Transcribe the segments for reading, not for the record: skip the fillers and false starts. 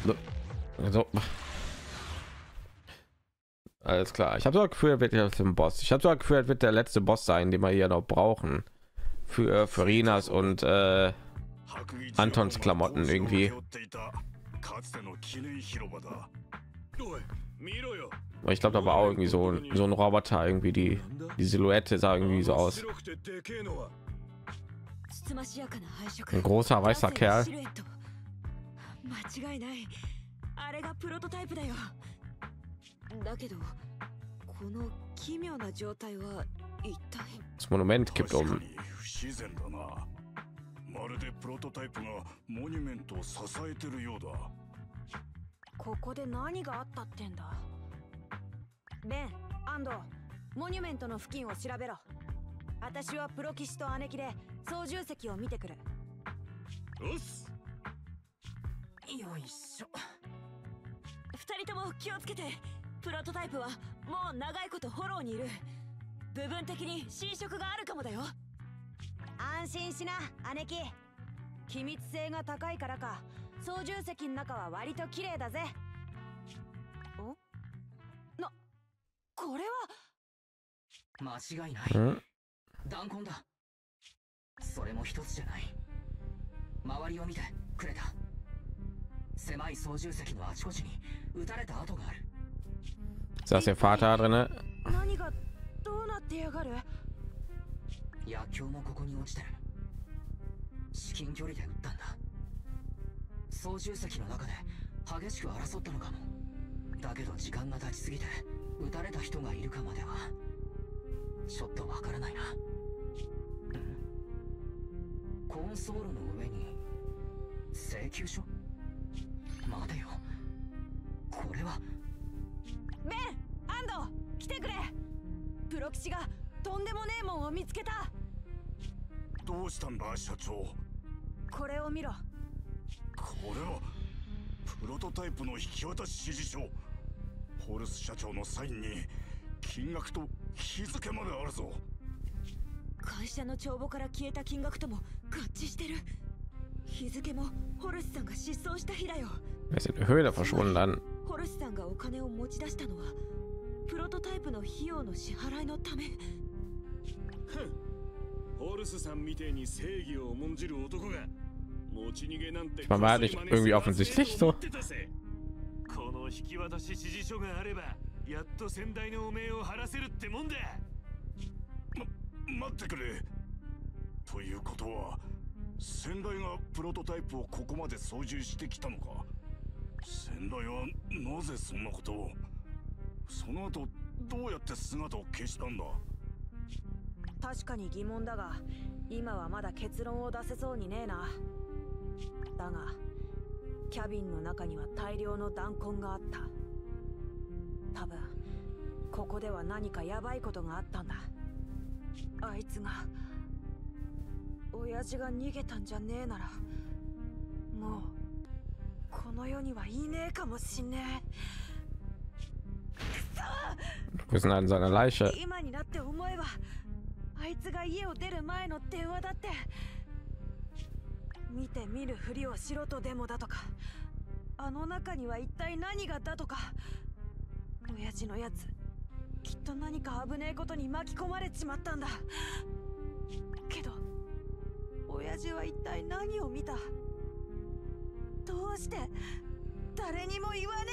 So. Alles klar. Ich habe so ein Gefühl, er wird ja für den Boss. Ich habe so ein Gefühl, er wird der letzte Boss sein, den wir hier noch brauchen für Rinas und Antons Klamotten irgendwie. Ich glaube, da war auch irgendwie so ein Roboter, irgendwie die Silhouette sah irgendwie so aus. Ein großer weißer Kerl. だけどこの奇妙な状態は一体 Das Monument kippt um. 不自然だな。まるでプロトタイプがモニュメントを支えてるようだ。 ここで何があったってんだ。ベン、アンド、モニュメントの付近を調べろ。私はプロ騎士と姉貴で操縦席を見てくる。 よし。 よいしょ。二人とも気をつけて。プロトタイプはもう長いことフォローにいる。部分的に侵食があるかもだよ。安心しな、姉貴。機密性が高いからか、操縦席の中は割と綺麗だぜ。お？これは間違いない。弾痕だ。それも一つじゃない。周りを見てくれた。狭い操縦席のあちこちに撃たれた跡がある。 Ist das der Vater drin? 何がどうなってやがる？ 野球もここに落ちてる。至近距離で撃ったんだ。操縦席の中で激しく争ったのかも。だけど時間が経ちすぎて撃たれた人がいるかまではちょっとわからないな。コンソールの上に請求書？待てよ。これは。 ベン、アンド、来てくれ。プロ騎士がとんでもねえもんを見つけた。 どうしたんだ社長。 これを見ろ。 これはプロトタイプの引き渡し指示書。ホルス社長のサインに金額と日付まであるぞ。 会社の帳簿から消えた金額とも合致してる。日付もホルスさんが失踪した日だよ。 Er ist in der Höhle verschwunden dann. ホルスさんがお金を持ち出したのはプロトタイプの費用の支払いのため。 ホルスさんみてえに正義を重んじる男が持ち逃げなんて。 Man war nicht irgendwie offensichtlich so. この引き渡し指示書があればやっと先代の汚名を晴らせるってもんだ。待ってくれ。ということは先代がプロトタイプをここまで操縦してきたのか。 先代はなぜそんなことを。その後どうやって姿を消したんだ。 確かに疑問だが今はまだ結論を出せそうにねえな。だがキャビンの中には大量の弾痕があった。多分ここでは何かヤバいことがあったんだ。あいつが親父が逃げたんじゃねえならもう この世にはいねえかもしんねえ。 Wir sind an seiner Leiche. 今になって思えばあいつが家を出る前の電話だって。見て見るふりをしろとでもだとか、あの中には一体何がだとか。親父のやつきっと何か危ねえことに巻き込まれちまったんだ。けど親父は一体何を見た？ どうして誰にも言わね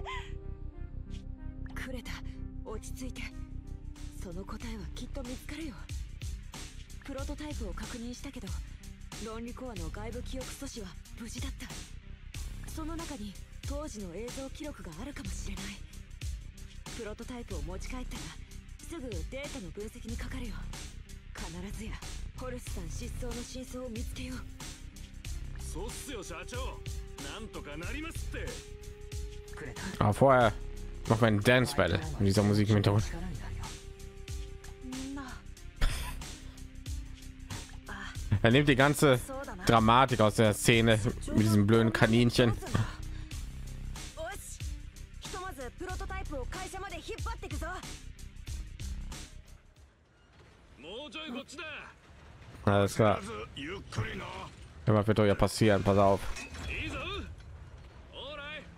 えで。くれた、落ち着いて。その答えはきっと見つかるよ。プロトタイプを確認したけど論理コアの外部記憶素子は無事だった。その中に当時の映像記録があるかもしれない。プロトタイプを持ち帰ったらすぐデータの分析にかかるよ。必ずやホルスさん失踪の真相を見つけよう。 そうっすよ社長。 なんとかなりますって。 Aber vorher machen wir ein Dance Battle mit dieser Musik im Hintergrund. Er nimmt die ganze Dramatik aus der Szene mit diesem blöden Kaninchen. Alles klar. Ja, was wird doch ja passieren? Pass auf.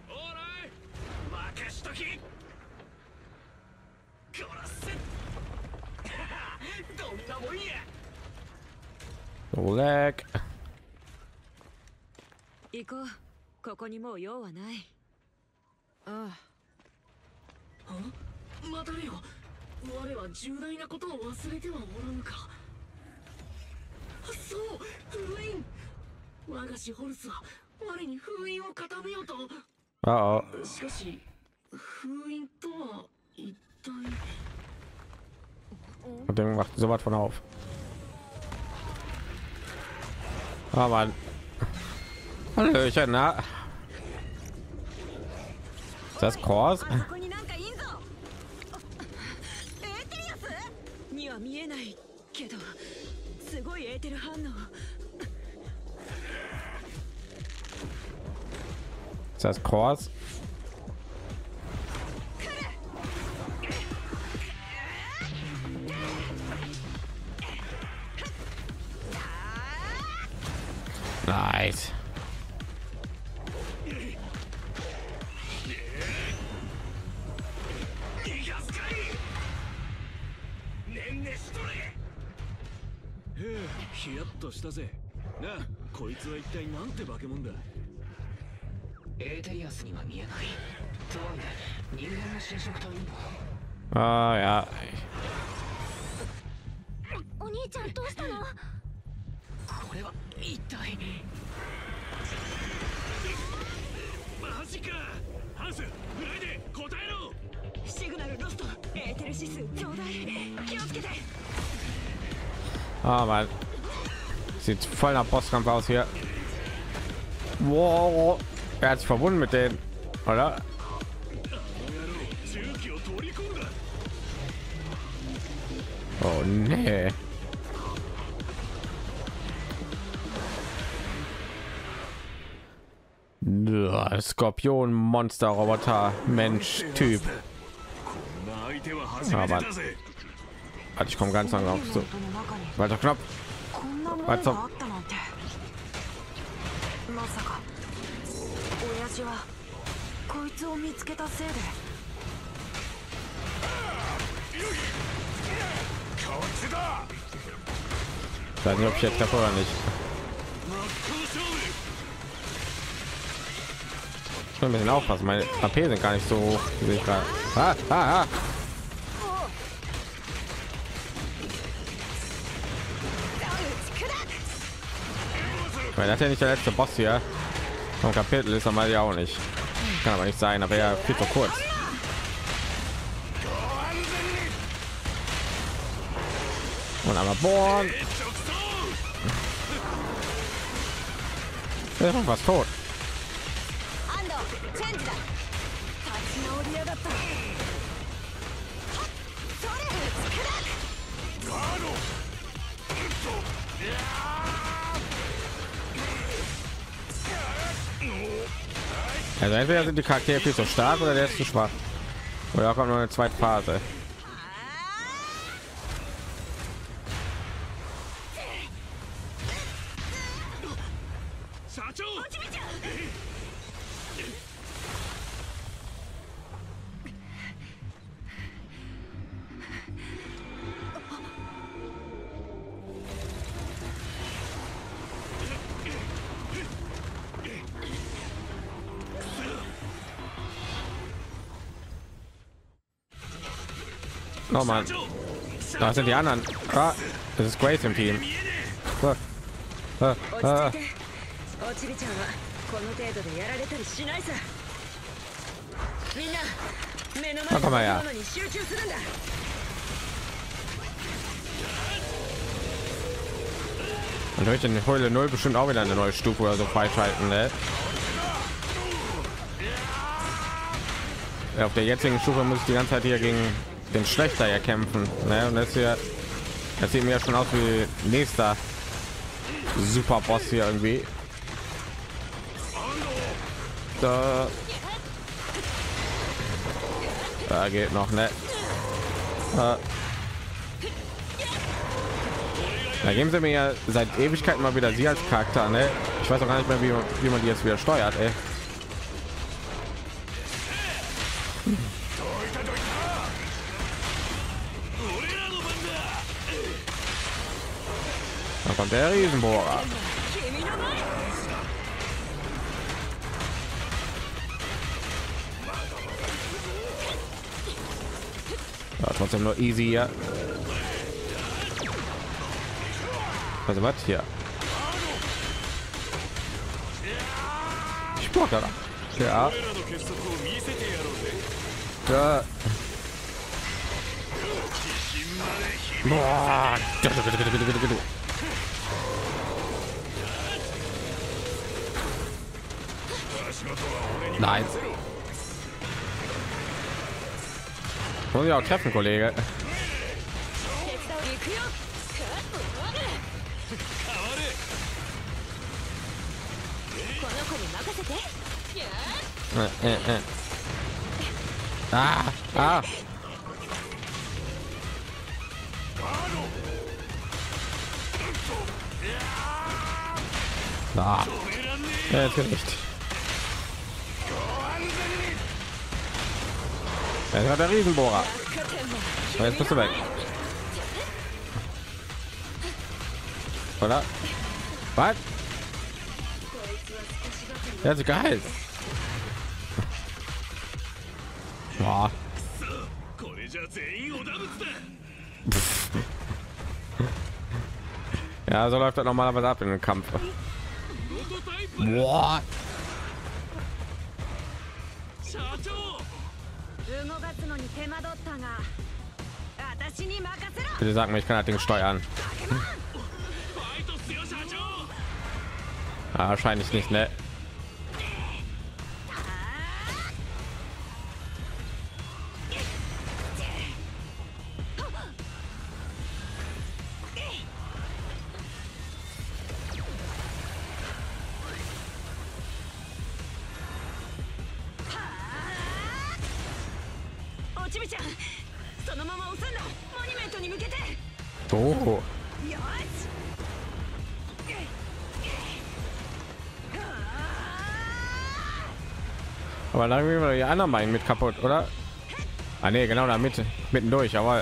行こう。ここにもう用はない。ああ。 待たれよ。我は重大なことを忘れてはおらぬか。そう、封印。我がシホルスは我に封印を固めようと。 Oh, oh. しかし封印とは一体。 Und dann macht so was von auf. Ah, Mann. Hallöchen, na? Ist das Kors? あそこになんかいんぞ。エーテリアスには見えないけど、すごいエーテル反応。 Ist das Kors? Nice. Hey, ヒヤッとしたぜ。なあ、こいつは一体なんて化け物だ。 エーテリアスには見えない。とはいえ、人間の侵食体にも。 Ah, ja. お兄ちゃんどうしたの？ これは一体。 マジか。ハンス、フライデー、答えろ。 シグナルロスト。エーテル指数ちょうだい。気をつけて。 Ah, Mann. Sieht voll nach Bosskampf aus hier. Wow. Er hat sich verbunden mit denen, oder? Oh nee. Skorpion, Monster, Roboter, Mensch, Typ. Aber ich komme ganz langsam auf. So. Weiter Knopf. Weiter. まさか親父はこいつを見つけたせいで。 Ich weiß nicht, ob ich jetzt treffe oder nicht. Ich muss ein bisschen aufpassen, meine AP sind gar nicht so hoch, wie ich gerade. Weil das ja nicht der letzte Boss hier vom Kapitel ist, aber ja auch nicht. Kann aber nicht sein, aber ja viel zu kurz. Und einmal bohren. Ja, was tot. Also entweder sind die Charaktere viel zu stark oder der ist zu schwach. Oder auch noch eine zweite Phase. Oh Mann, da sind die anderen. Ah, das ist Grace im Team. Na, komm mal her. Und durch den Heule 0 bestimmt auch wieder eine neue Stufe oder so freischalten, ne? Ja, auf der jetzigen Stufe muss ich die ganze Zeit hier gegen den Schlechter ja kämpfen, ne? Und das hier, das sieht mir ja schon aus wie nächster Super Boss hier irgendwie. Da geht noch, ne? Da geben sie mir ja seit Ewigkeiten mal wieder sie als Charakter, ne? Ich weiß auch gar nicht mehr, wie man die jetzt wieder steuert, ey. Da kommt der Riesenbohrer. trotzdem nur easy hier. Also was hier? Sport, oder? Ja. Ja. Boah. Nein. Muss ich auch treffen, Kollege. Ah. Ja, jetzt nicht. Das war der Riesenbohrer. Und jetzt bist du weg. Oder? Was? Ja, ist geil. Boah. Ja, so läuft das normalerweise ab in den Kampf. Boah. Bitte sag mir, ich kann das Ding steuern. Wahrscheinlich nicht, ne? Oh. Aber dann wir die anderen beiden mit kaputt, oder? Ah ne, genau da mitten durch, aber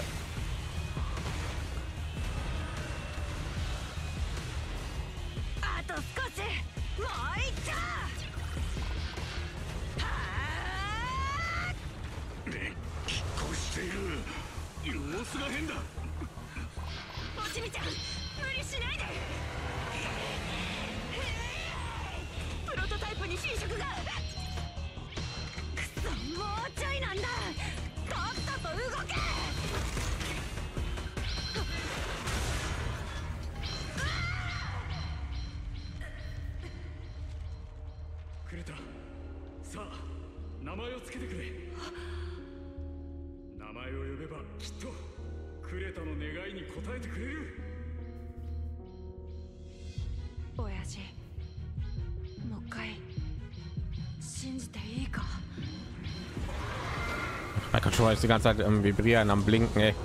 mein Controller ist die ganze Zeit am Vibrieren, am Blinken, ey.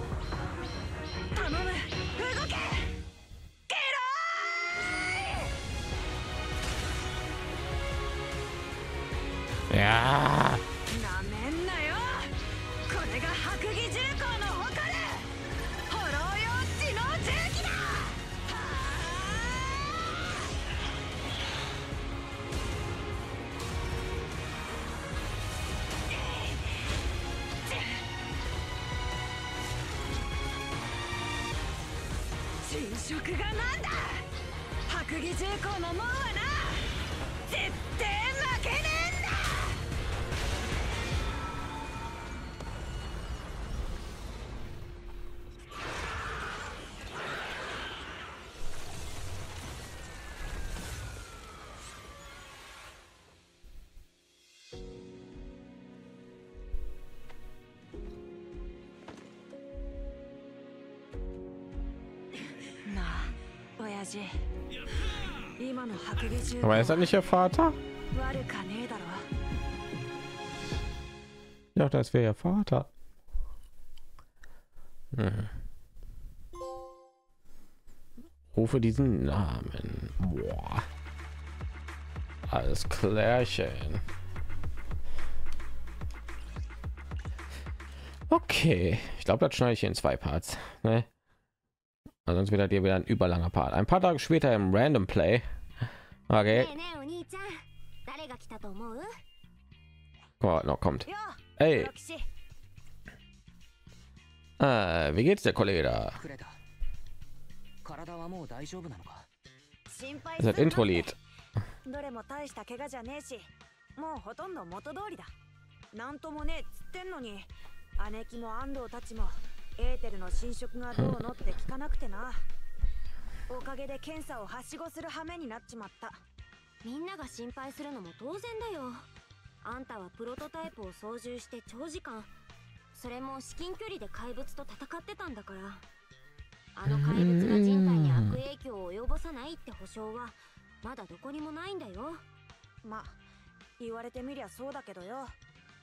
Ja. Aber ist er nicht ihr Vater? Ja, das wäre ihr Vater. Rufe diesen Namen. Boah. Alles klärchen. Okay, ich glaube, das schneide ich in 2 Parts. Ne? Sonst wird dir wieder ein überlanger Part. Ein paar Tage später im Random Play. Okay. Oh, noch kommt. Hey. Wie geht's der Kollege da? クレタ体はもう大丈夫なのか？ 心配 Das ist das Intro-Lied. どれも大した怪我じゃねえし、もうほとんど元通りだ。なんともねえっつってんのに、姉貴も安藤たちもエーテルの侵食がどうのって聞かなくてな。おかげで検査をはしごする羽目になっちまった。 みんなが心配するのも当然だよ。あんたはプロトタイプを操縦して長時間、それも至近距離で怪物と戦ってたんだから。あの怪物が人体に悪影響を及ぼさないって保証はまだどこにもないんだよ。 まあ言われてみりゃそうだけどよ。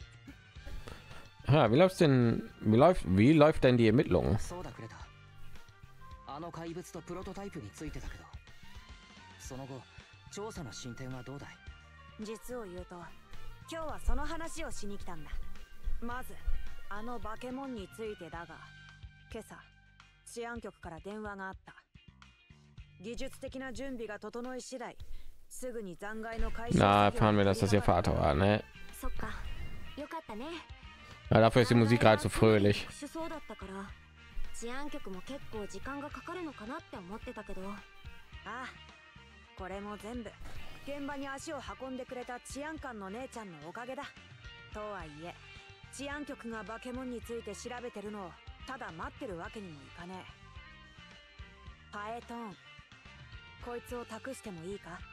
Ja, wie läuft denn die Ermittlung? そうだクレタ。あの怪物とプロトタイプについてだけど、その後調査の進展はどうだい？ 実を言うと今日はその話をしに来たんだ。まずあのバケモンについてだが、今朝治安局から電話があった。技術的な準備が整い次第すぐに残骸の回収。 Na, erfahren wir, dass das ihr Vater war, ne? そっか、よかったね。 Ja, dafür ist die Musik gerade so fröhlich. そうだったから、治安局も結構時間がかかるのかなって思ってたけど。 ああ、これも全部現場に足を運んでくれた治安官の姉ちゃんのおかげだ。とはいえ治安局がバケモンについて調べてるのをただ待ってるわけにもいかねえ。パエトーン、こいつを託してもいいか？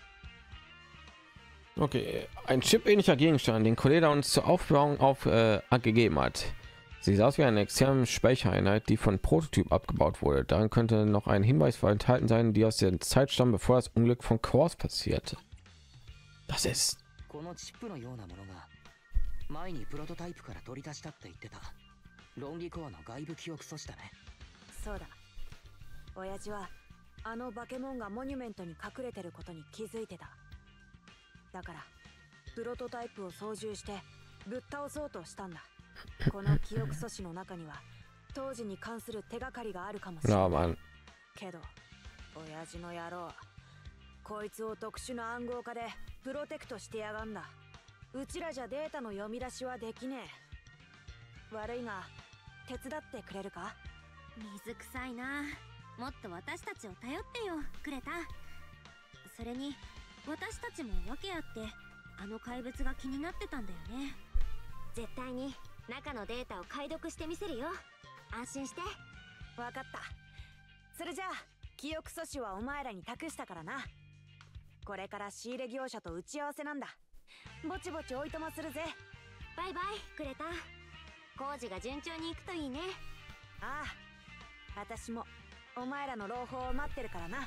Okay, ein chip-ähnlicher Gegenstand, den Kollege uns zur Aufbewahrung gegeben hat. Sieht aus wie eine externe Speichereinheit, die von Prototyp abgebaut wurde. Darin könnte noch ein Hinweis enthalten sein, die aus der Zeit stammen, bevor das Unglück von Kors passierte. Das ist このチップのようなものが前にプロトタイプから取り出したって言ってたロンギコアの外部記憶素子だね。 そうだ。親父はあのバケモンがモニュメントに隠れてることに気づいてた。だからプロトタイプを操縦してぶっ倒そうとしたんだ。この記憶素子の中には当時に関する手がかりがあるかもしれない。 ja, Mann. けど親父の野郎、こいつを特殊な暗号化でプロテクトしてやがんだ。うちらじゃデータの読み出しはできねえ。悪いが手伝ってくれるか？ 水臭いな。もっと私たちを頼ってよ、クレタ。それに私たちも訳あってあの怪物が気になってたんだよね。絶対に中のデータを解読してみせるよ。安心して。 わかった。それじゃあ記憶素子はお前らに託したからな。これから仕入れ業者と打ち合わせなんだ。ぼちぼちおいとまするぜ。 バイバイクレタ。工事が順調にいくといいね。 ああ、私もお前らの朗報を待ってるからな。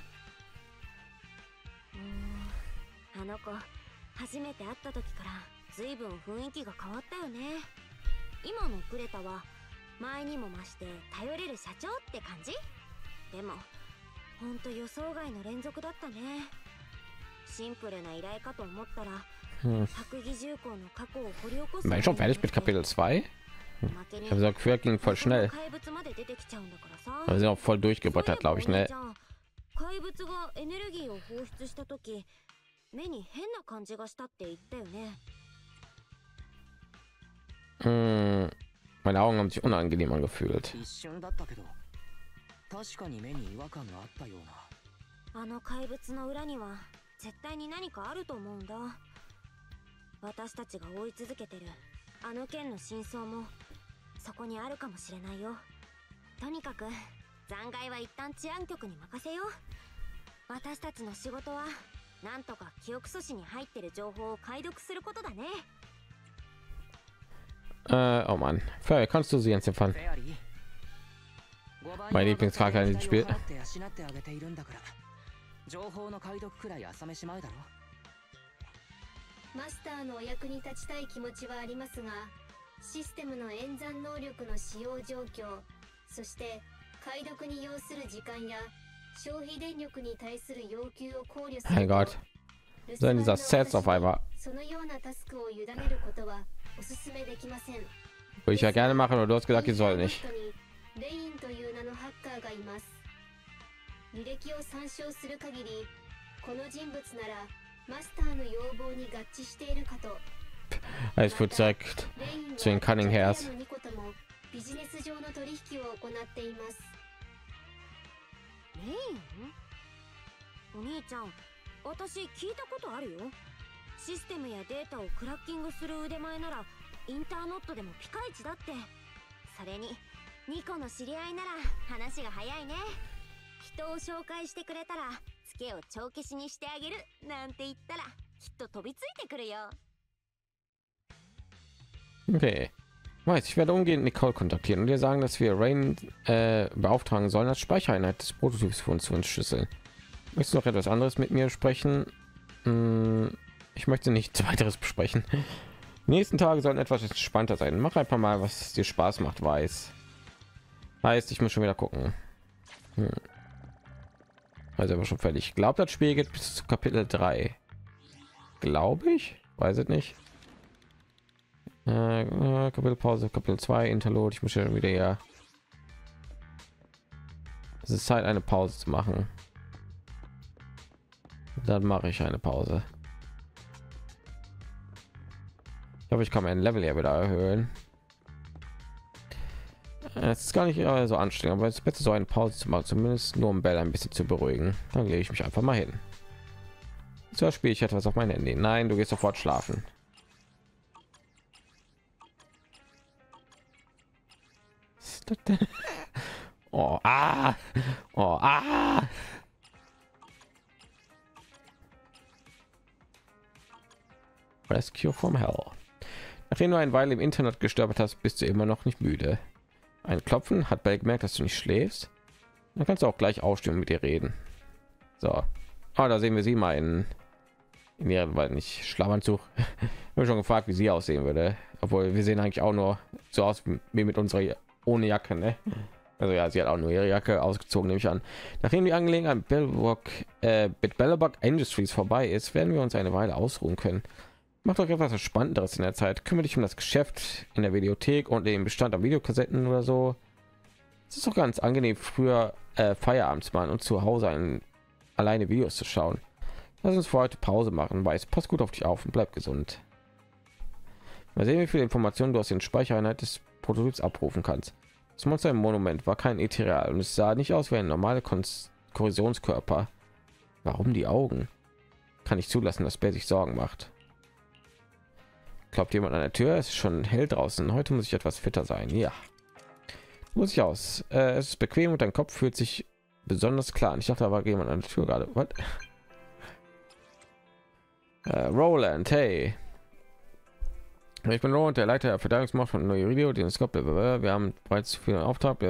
あの子初めて会った時から随分雰囲気が変わったよね。今のクレタは前にも増して頼れる社長って感じ。でもほんと予想外の連続だったね。シンプルな依頼かと思ったら白儀重工の過去を掘り起こす。 War ich schon fertig mit Kapitel 2? Ich habe gesagt, Gefühl ging voll schnell. Aber wir sind auch voll durchgebrettert, glaube ich, ne? 怪物がエネルギーを放出した時、目に変な感じがしたって言ったよね。 Meine Augen haben sich unangenehm angefühlt. 一瞬だったけど確かに目に違和感があったような。 あの怪物の裏には絶対に何かあると思うんだ。私たちが追い続けてるあの件の真相もそこにあるかもしれないよ。とにかく残骸は一旦治安局に任せよう。私たちの仕事はなんとか記憶素子に入ってる情報を解読することだね。 Oh Mann. Fair, kannst du sie jetzt empfangen? Mein Lieblingscharakter in diesem Spiel. 情報の解読くらい朝飯前だろ。 マスターのお役に立ちたい気持ちはありますが、システムの演算能力の使用状況、そして解読に要する時間や消費電力に対する要求を考慮すると、 Mein Gott. So in dieser Sets auf einmal. そのようなタスクを委ねることはお勧めできません。 Würde ich ja gerne machen, aber du hast gesagt, ich soll nicht. レインという名のハッカーがいます。履歴を参照する限り、この人物ならマスターの要望に合致しているかと。 Es führt zurück zu den Cunninghams. ビジネス上の取引を行っています。 レイン？お兄ちゃん、私聞いたことあるよ。システムやデータをクラッキングする腕前ならインターノットでもピカイチだって。それにニコの知り合いなら話が早いね。人を紹介してくれたらツケを帳消しにしてあげるなんて言ったらきっと飛びついてくるよ。 Okay. Weiß, ich werde umgehend Nicole kontaktieren und ihr sagen, dass wir Rain beauftragen sollen, als Speichereinheit des Prototyps für uns zu entschlüsseln. Möchtest du noch etwas anderes mit mir sprechen? Ich möchte nichts weiteres besprechen. Die nächsten Tage sollen etwas entspannter sein. Mach einfach mal, was dir Spaß macht, weiß. Heißt, ich muss schon wieder gucken. Also aber schon fertig. Ich glaube, das Spiel geht bis zu Kapitel 3. Glaube ich. Weiß es nicht. Kapitelpause, Kapitel 2, Interlude. Ich muss ja wieder ja. Es ist Zeit, eine Pause zu machen. Dann mache ich eine Pause. Ich hoffe, ich kann mein Level ja wieder erhöhen. Es ist gar nicht so anstrengend, aber es ist besser, so eine Pause zu machen, zumindest nur um Bell ein bisschen zu beruhigen. Dann lege ich mich einfach mal hin. So spiele ich etwas auf mein Handy. Nein, du gehst sofort schlafen. Oh, ah, oh, ah. Rescue from Hell. Nachdem du eine Weile im Internet gestöbert hast, bist du immer noch nicht müde. Ein Klopfen hat Bell gemerkt, dass du nicht schläfst. Dann kannst du auch gleich aufstehen und mit dir reden. So, da sehen wir sie mal in ihrem, weil nicht Schlafanzug. Ich habe schon gefragt, wie sie aussehen würde, obwohl wir sehen eigentlich auch nur so aus wie mit unserer ohne Jacke, ne? Also ja, sie hat auch nur ihre Jacke ausgezogen, nehme ich an. Nachdem die Angelegenheit mit Bellobock Industries vorbei ist, werden wir uns eine Weile ausruhen können. Mach doch etwas Spannenderes in der Zeit. Kümmere dich um das Geschäft in der Videothek und den Bestand an Videokassetten oder so. Es ist doch ganz angenehm, früher Feierabend zu machen und zu Hause alleine Videos zu schauen. Lass uns für heute Pause machen. Weiß, pass gut auf dich auf und bleib gesund. Mal sehen, wie viele Informationen du aus den Speichereinheit des Prototyps abrufen kannst. Das Monster im Monument war kein Ethereal und es sah nicht aus wie ein normaler Korrosionskörper. Warum die Augen? Kann ich zulassen, dass Bell sich Sorgen macht. Klopft jemand an der Tür? Es ist schon hell draußen. Heute muss ich etwas fitter sein. Ja, muss ich aus. Es ist bequem und dein Kopf fühlt sich besonders klar. Ich dachte, da war jemand an der Tür gerade. Was? Roland, hey. Ich bin Roland, der Leiter der Verteidigungsmacht von Neue Video, den Skop. Wir haben bereits für einen Auftrag.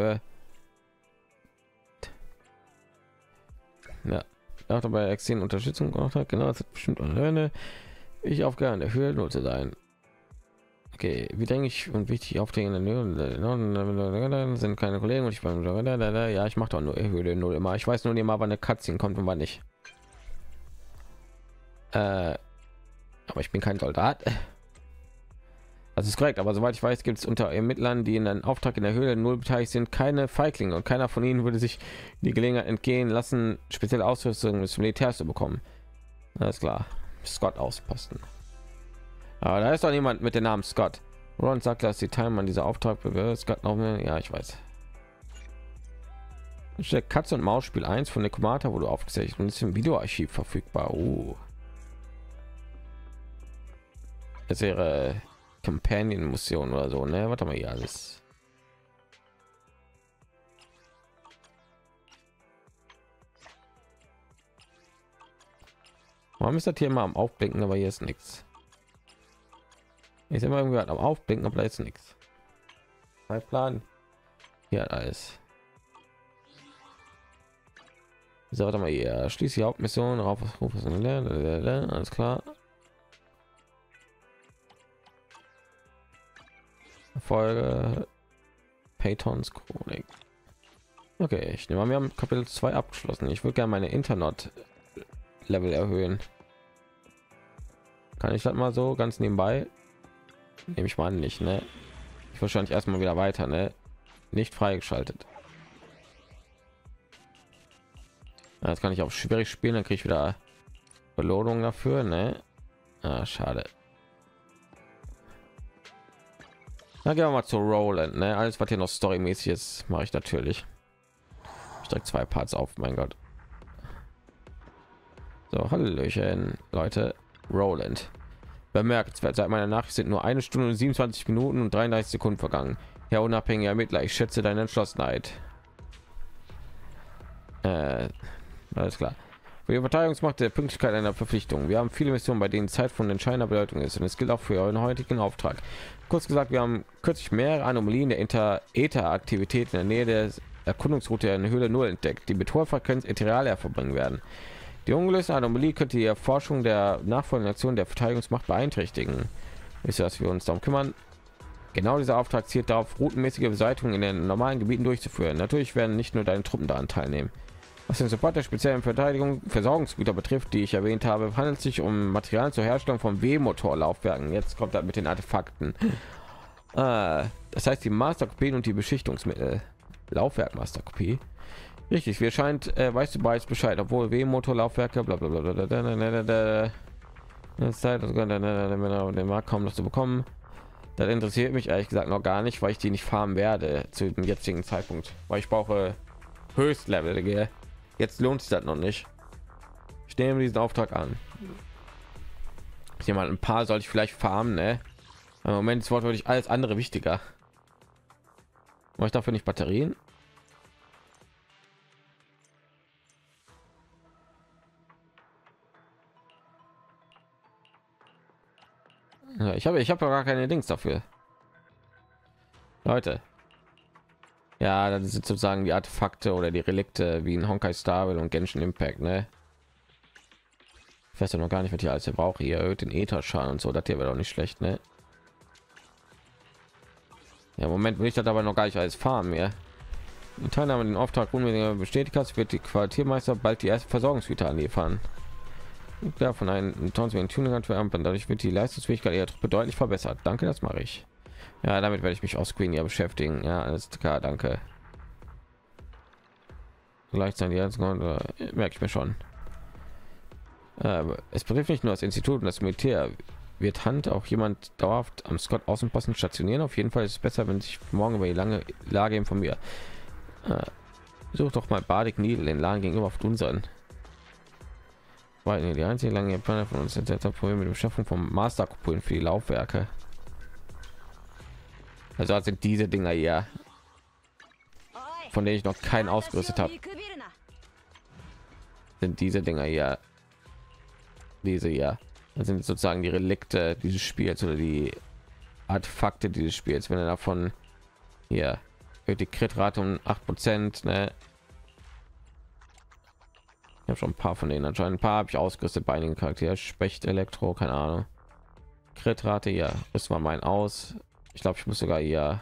Ja, auch dabei externe Unterstützung gemacht hat. Genau, das hat bestimmt eine. Ich Aufgabe an der Höhe nur zu sein. Okay, wie denke ich und wichtig Aufträge in der sind keine Kollegen und ich beim ja, ich mache doch nur Höhle 0 immer. Ich weiß nur nicht mal, wann eine Cutscene kommt und wann nicht. Aber ich bin kein Soldat. Das ist korrekt, aber soweit ich weiß, gibt es unter Ermittlern, die in einem Auftrag in der Höhle 0 beteiligt sind, keine Feiglinge und keiner von ihnen würde sich die Gelegenheit entgehen lassen, spezielle Ausrüstung des Militärs zu bekommen. Alles klar, Scott ausposten. Aber da ist doch niemand mit dem Namen Scott. Ron sagt, dass die Teilnehmer an dieser Auftrag Scott noch mehr. Ja, ich weiß. Der Katze und Maus Spiel 1 von Nekomata wurde aufgezeichnet und ist im Videoarchiv verfügbar. Das wäre Companion Mission oder so, ne? Warte mal hier alles. Warum ist das hier mal am Aufblinken, aber hier ist nichts. Ich immer irgendwie am Aufblinken, aber da ist nichts. Mein Plan. Hier alles. So, warte mal hier. Schließe die Hauptmission auf. Alles klar. Folge Paytons Chronik. Okay, ich nehme mal, wir haben Kapitel 2 abgeschlossen. Ich würde gerne meine Internet Level erhöhen. Kann ich das mal so ganz nebenbei? Nehme ich mal an, nicht, ne? Ich wahrscheinlich erstmal wieder weiter, ne? Nicht freigeschaltet. Jetzt kann ich auch schwierig spielen, dann kriege ich wieder Belohnung dafür, ne? Schade. Dann gehen wir mal zu Roland, ne? Alles, was hier noch storymäßig ist, mache ich natürlich. Ich direkt 2 Parts auf, mein Gott. So, hallöchen, Leute. Roland. Bemerkenswert, seit meiner Nachricht sind nur 1 Stunde und 27 Minuten und 33 Sekunden vergangen. Herr unabhängiger Ermittler, ich schätze deine Entschlossenheit. Alles klar. Für die Verteidigungsmacht der Pünktlichkeit einer Verpflichtung. Wir haben viele Missionen, bei denen Zeit von entscheidender Bedeutung ist, und es gilt auch für euren heutigen Auftrag. Kurz gesagt, wir haben kürzlich mehrere Anomalien der Inter-Eta-Aktivität in der Nähe der Erkundungsroute in Höhle 0 entdeckt, die mit hoher Frequenz Ethereal verbringen werden. Die ungelöste Anomalie könnte die Erforschung der nachfolgenden Aktion der Verteidigungsmacht beeinträchtigen. Wisst ihr, dass wir uns darum kümmern? Genau dieser Auftrag zielt darauf, routenmäßige Beseitigungen in den normalen Gebieten durchzuführen. Natürlich werden nicht nur deine Truppen daran teilnehmen. Was den Support der speziellen Versorgungsgüter betrifft, die ich erwähnt habe, handelt es sich um Materialien zur Herstellung von W-Motorlaufwerken. Jetzt kommt er mit den Artefakten. Das heißt die Masterkopien und die Beschichtungsmittel. Laufwerk-Masterkopie. Richtig, wir scheint, weißt du bereits Bescheid, obwohl W-Motorlaufwerke, bla bla bla bla bla. Den Markt kaum noch zu bekommen. Das interessiert mich ehrlich gesagt noch gar nicht, weil ich die nicht farmen werde zu dem jetzigen Zeitpunkt, weil ich brauche Höchstlevel. Jetzt lohnt sich das noch nicht. Ich nehme diesen Auftrag an. Jemand ein paar sollte ich vielleicht farmen, ne? Im Moment ist wortwörtlich alles andere wichtiger. Mache ich dafür nicht Batterien? Ja, ich habe gar keine Dings dafür. Leute. Ja, das sind sozusagen die Artefakte oder die Relikte wie in Honkai Star Rail und Genshin Impact, ne? Ich weiß ja noch gar nicht, was ich alles brauche. Hier erhöht den Ätherschaden und so, das hier wäre doch nicht schlecht, ne? Ja, im Moment will ich das aber noch gar nicht als farmen, ja. Die Teilnahme den Auftrag unbedingt bestätigt hast, wird die Quartiermeister bald die erste Versorgungsgüter anliefern. Ja, von einem Tuning und dadurch wird die Leistungsfähigkeit ihrer Truppe deutlich verbessert. Danke, das mache ich. Ja, damit werde ich mich auf Screen ja beschäftigen. Ja, alles klar, danke. Gleichzeitig merke ich mir schon. Es betrifft nicht nur das Institut und das Militär. Wird Hand auch jemand dauerhaft am Scott Außenposten stationieren? Auf jeden Fall ist es besser, wenn sich morgen über die lange Lage informiert. Such doch mal Bardic Needle, den Laden gegenüber auf unseren. Weil die einzige lange Planer von uns sind jetzt Problem mit der Beschaffung von Masterkopien für die Laufwerke. Also sind diese Dinger hier, von denen ich noch keinen ausgerüstet habe, sind diese Dinger hier, diese hier. Das sind sozusagen die Relikte dieses Spiels oder die Artefakte dieses Spiels. Wenn er davon hier wird die Crit-Rate um 8%, ne? Ich habe schon ein paar von denen, anscheinend ein paar habe ich ausgerüstet bei einigen Charakteren. Specht, Elektro, keine Ahnung. Crit-Rate, ja, das war mein aus. Ich glaube, ich muss sogar hier.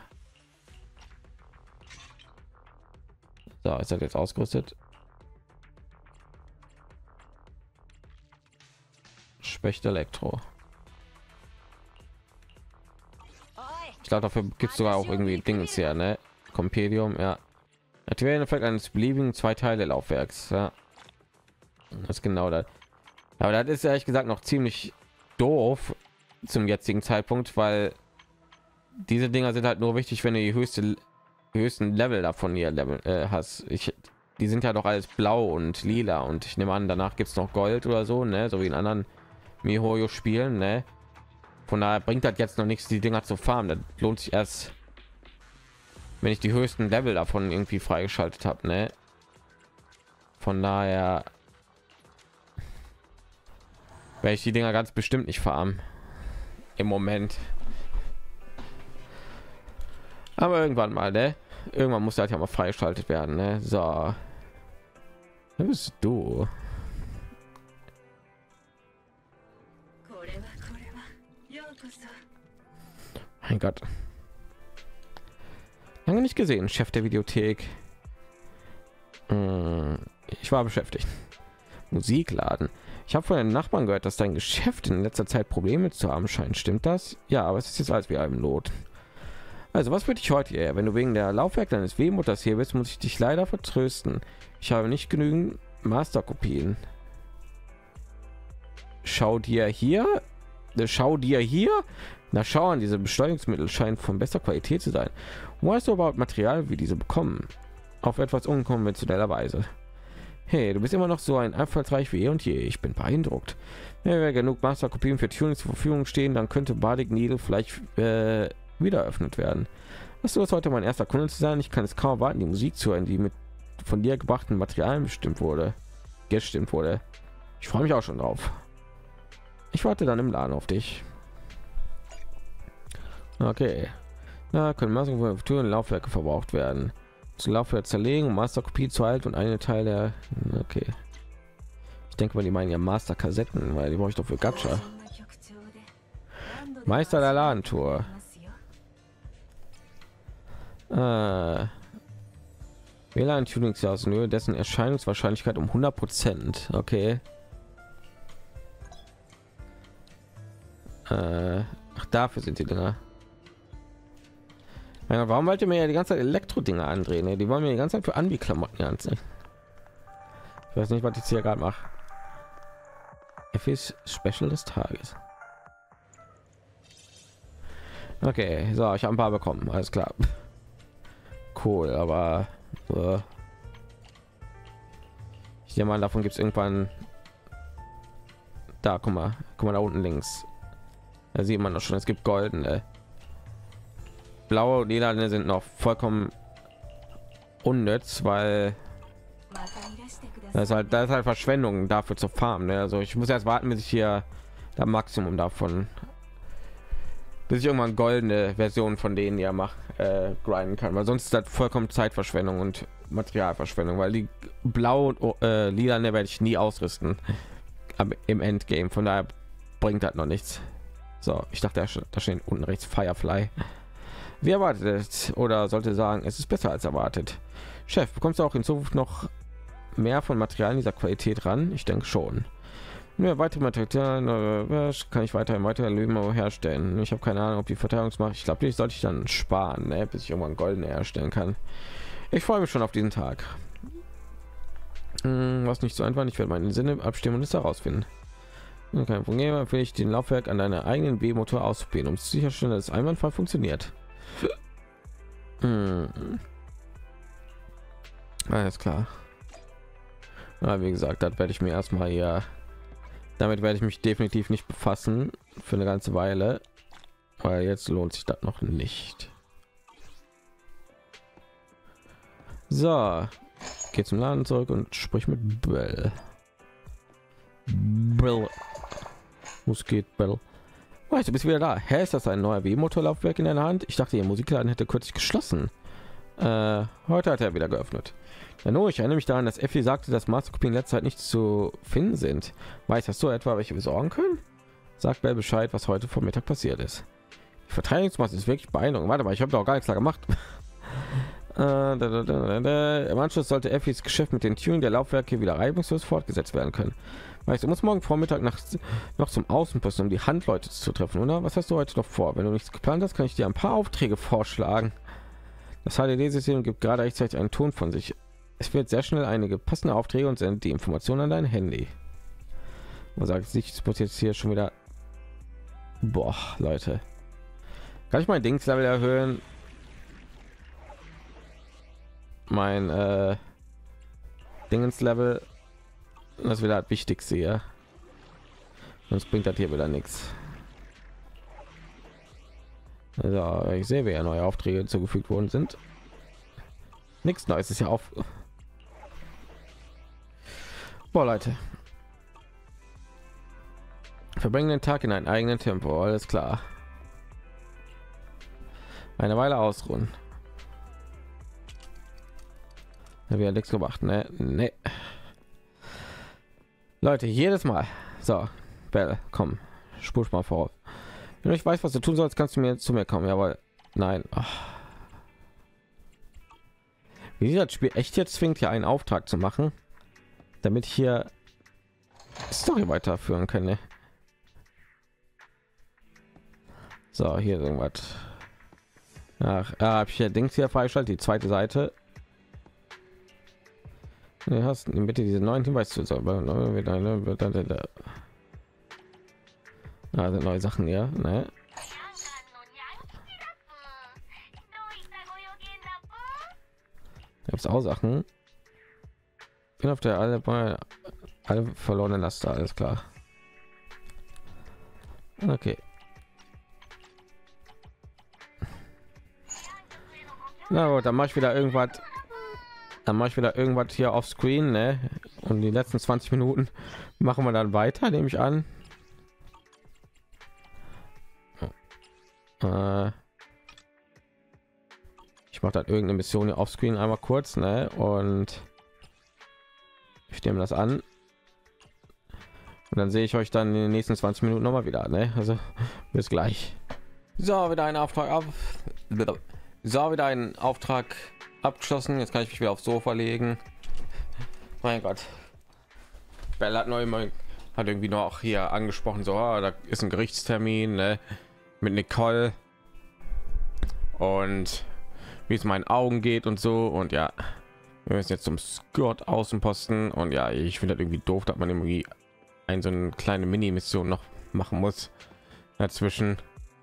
So, ist das jetzt ausgerüstet? Specht, Elektro. Ich glaube, dafür gibt es sogar auch irgendwie Dinge her, ne? Compendium, ja. Aktivieren Effekt eines beliebigen 2 Teile Laufwerks, ja. Das ist genau das. Aber das ist ehrlich gesagt noch ziemlich doof zum jetzigen Zeitpunkt, weil diese Dinger sind halt nur wichtig, wenn du die höchsten Level davon hier hast. Die sind ja doch alles blau und lila und ich nehme an, danach gibt es noch Gold oder so, ne? So wie in anderen MiHoYo Spielen, ne? Von daher bringt das jetzt noch nichts, die Dinger zu farmen. Das lohnt sich erst, wenn ich die höchsten Level davon irgendwie freigeschaltet habe, ne? Von daher werde ich die Dinger ganz bestimmt nicht farmen im Moment. Aber irgendwann mal, ne? Irgendwann muss das ja mal freigeschaltet werden, ne? So. Wer bist du? Mein Gott. Lange nicht gesehen, Chef der Videothek. Ich war beschäftigt. Musikladen. Ich habe von den Nachbarn gehört, dass dein Geschäft in letzter Zeit Probleme zu haben scheint. Stimmt das? Ja, aber es ist jetzt alles wieder im Lot. Also, was würde ich heute eher? Wenn du wegen der Laufwerk deines W-Motors hier bist, muss ich dich leider vertrösten. Ich habe nicht genügend Masterkopien. Schau dir hier schau dir hier. Na schau an, diese Beschleunigungsmittel scheinen von bester Qualität zu sein. Wo hast du überhaupt Material wie diese bekommen? Auf etwas unkonventioneller Weise. Hey, du bist immer noch so ein einfallsreich wie eh und je. Ich bin beeindruckt. Wenn wir genug Masterkopien für Tuning zur Verfügung stehen, dann könnte Bardic Needle vielleicht wieder eröffnet werden. Was du, heute mein erster Kunde zu sein? Ich kann es kaum warten, die Musik zu hören, die mit von dir gebrachten Materialien gestimmt wurde. Ich freue mich auch schon drauf. Ich warte dann im Laden auf dich. Okay. Na, können Masterkopien Laufwerke verbraucht werden. Zu Laufwerk zerlegen, Masterkopie zu halten und eine Teil der. Okay. Ich denke mal, die meinen ja Master-Kassetten, weil die brauche ich doch für Gacha. Meister der Ladentour. WLAN-Tuning aus Höhe dessen Erscheinungswahrscheinlichkeit um 100%. Okay. Ach, dafür sind die Dinger. Ja, warum wollt ihr mir ja die ganze Zeit Elektro-Dinge andrehen? Ne? Die wollen mir die ganze Zeit für Anbi-Klamotten anziehen. Ich weiß nicht, was ich hier gerade mache. Effis Special des Tages. Okay, so, ich habe ein paar bekommen. Alles klar. Cool, aber ich nehme mal, davon gibt es irgendwann. Da, guck mal da unten links. Da sieht man doch schon, es gibt goldene. Blaue und lila sind noch vollkommen unnütz, weil das ist halt Verschwendung dafür zu farmen. Ne? Also ich muss erst warten, bis ich hier das Maximum davon, bis ich irgendwann goldene Version von denen ja grinden kann, weil sonst ist das vollkommen Zeitverschwendung und Materialverschwendung, weil die blau und lila werde ich nie ausrüsten im Endgame. Von daher bringt das noch nichts. So, ich dachte, da steht unten rechts Firefly. Wie erwartet, oder sollte sagen, es ist besser als erwartet. Chef, bekommst du auch in Zukunft noch mehr von Materialien dieser Qualität ran? Ich denke schon. Mehr weitere Materialien kann ich weiter Löwen herstellen. Ich habe keine Ahnung, ob die Verteidigungsmacht. Ich glaube, die sollte ich dann sparen, ne, bis ich irgendwann goldene herstellen kann. Ich freue mich schon auf diesen Tag. Was nicht so einfach. Ich werde meine Sinne abstimmen und es herausfinden. Kein Problem, will ich den Laufwerk an deiner eigenen B-Motor ausprobieren, um sicherzustellen, dass es einwandfrei funktioniert. Alles klar. Na, wie gesagt, das werde ich mir erstmal hier. Damit werde ich mich definitiv nicht befassen für eine ganze Weile, weil jetzt lohnt sich das noch nicht. So, geht zum Laden zurück und sprich mit Bell. Was geht, Bell? Weißt du, bist wieder da. Hä, ist das ein neuer W-Motorlaufwerk in deiner Hand? Ich dachte, der Musikladen hätte kürzlich geschlossen. Heute hat er wieder geöffnet. Ja, nur, ich erinnere mich daran, dass Effi sagte, dass Masterkopien in letzter Zeit nicht zu finden sind. Hast du etwa welche besorgen können? Sagt Bell Bescheid, was heute vor Mittag passiert ist. Die Verteidigungsmacht ist wirklich beeindruckend. Warte mal, ich habe doch gar nichts da gemacht. Im Anschluss sollte Effis Geschäft mit den Tuning der Laufwerke wieder reibungslos fortgesetzt werden können. Weißt du, musst morgen Vormittag noch zum Außenposten, um die Handleute zu treffen, oder? Was hast du heute noch vor? Wenn du nichts geplant hast, kann ich dir ein paar Aufträge vorschlagen. Das HDD-System gibt gerade rechtzeitig einen Ton von sich. Es wird sehr schnell einige passende Aufträge und sendet die Informationen an dein Handy. Man sagt sich, ich muss jetzt hier schon wieder. Boah, Leute. Kann ich mein Dingslevel erhöhen? Mein Dingens-Level. Das wieder das Wichtigste hier. Sonst bringt das hier wieder nichts. Also, ich sehe, wer neue Aufträge zugefügt worden sind. Nichts Neues ist ja auf. Boah, Leute. Verbringen den Tag in einem eigenen Tempo, alles klar. Eine Weile ausruhen. Da wir nichts gemacht, ne? Nee. Leute, jedes Mal. So, Bell, komm, spur mal vor. Wenn du nicht weißt, was du tun sollst, kannst du mir zu mir kommen. Jawohl. Nein. Ach. Wie das Spiel echt jetzt zwingt, hier einen Auftrag zu machen, damit ich hier Story weiterführen kann. Ne? So, hier ist irgendwas. Ach, habe ich hier Dings hier freigeschaltet, die zweite Seite. Du hast bitte diese neuen Hinweis zu Da sind neue Sachen hier, ne? Gibt's auch Sachen. Bin auf der alle verlorenen Laster, alles klar. Okay. Na gut, dann mache ich wieder irgendwas. Dann mache ich wieder irgendwas hier auf Screen, ne? Und die letzten 20 Minuten machen wir dann weiter, nehme ich an. Ich mache dann irgendeine Mission hier auf Screen einmal kurz, ne? Und ich nehme das an. Und dann sehe ich euch dann in den nächsten 20 Minuten noch mal wieder, ne? Also bis gleich. So, wieder ein Auftrag ab. So, wieder ein Auftrag abgeschlossen. Jetzt kann ich mich wieder aufs Sofa legen. Mein Gott. Bella hat irgendwie noch hier angesprochen, so, da ist ein Gerichtstermin, ne? Mit Nicole. Und wie es meinen Augen geht und so. Und ja, wir müssen jetzt zum Scott Außenposten. Und ja, ich finde das irgendwie doof, dass man irgendwie so eine kleine Mini-Mission noch machen muss dazwischen,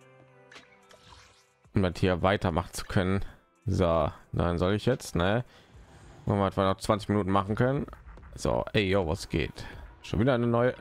um das hier weitermachen zu können. So, dann soll ich jetzt, ne, was wir noch 20 Minuten machen können. So, ey, yo, was geht? Schon wieder eine neue.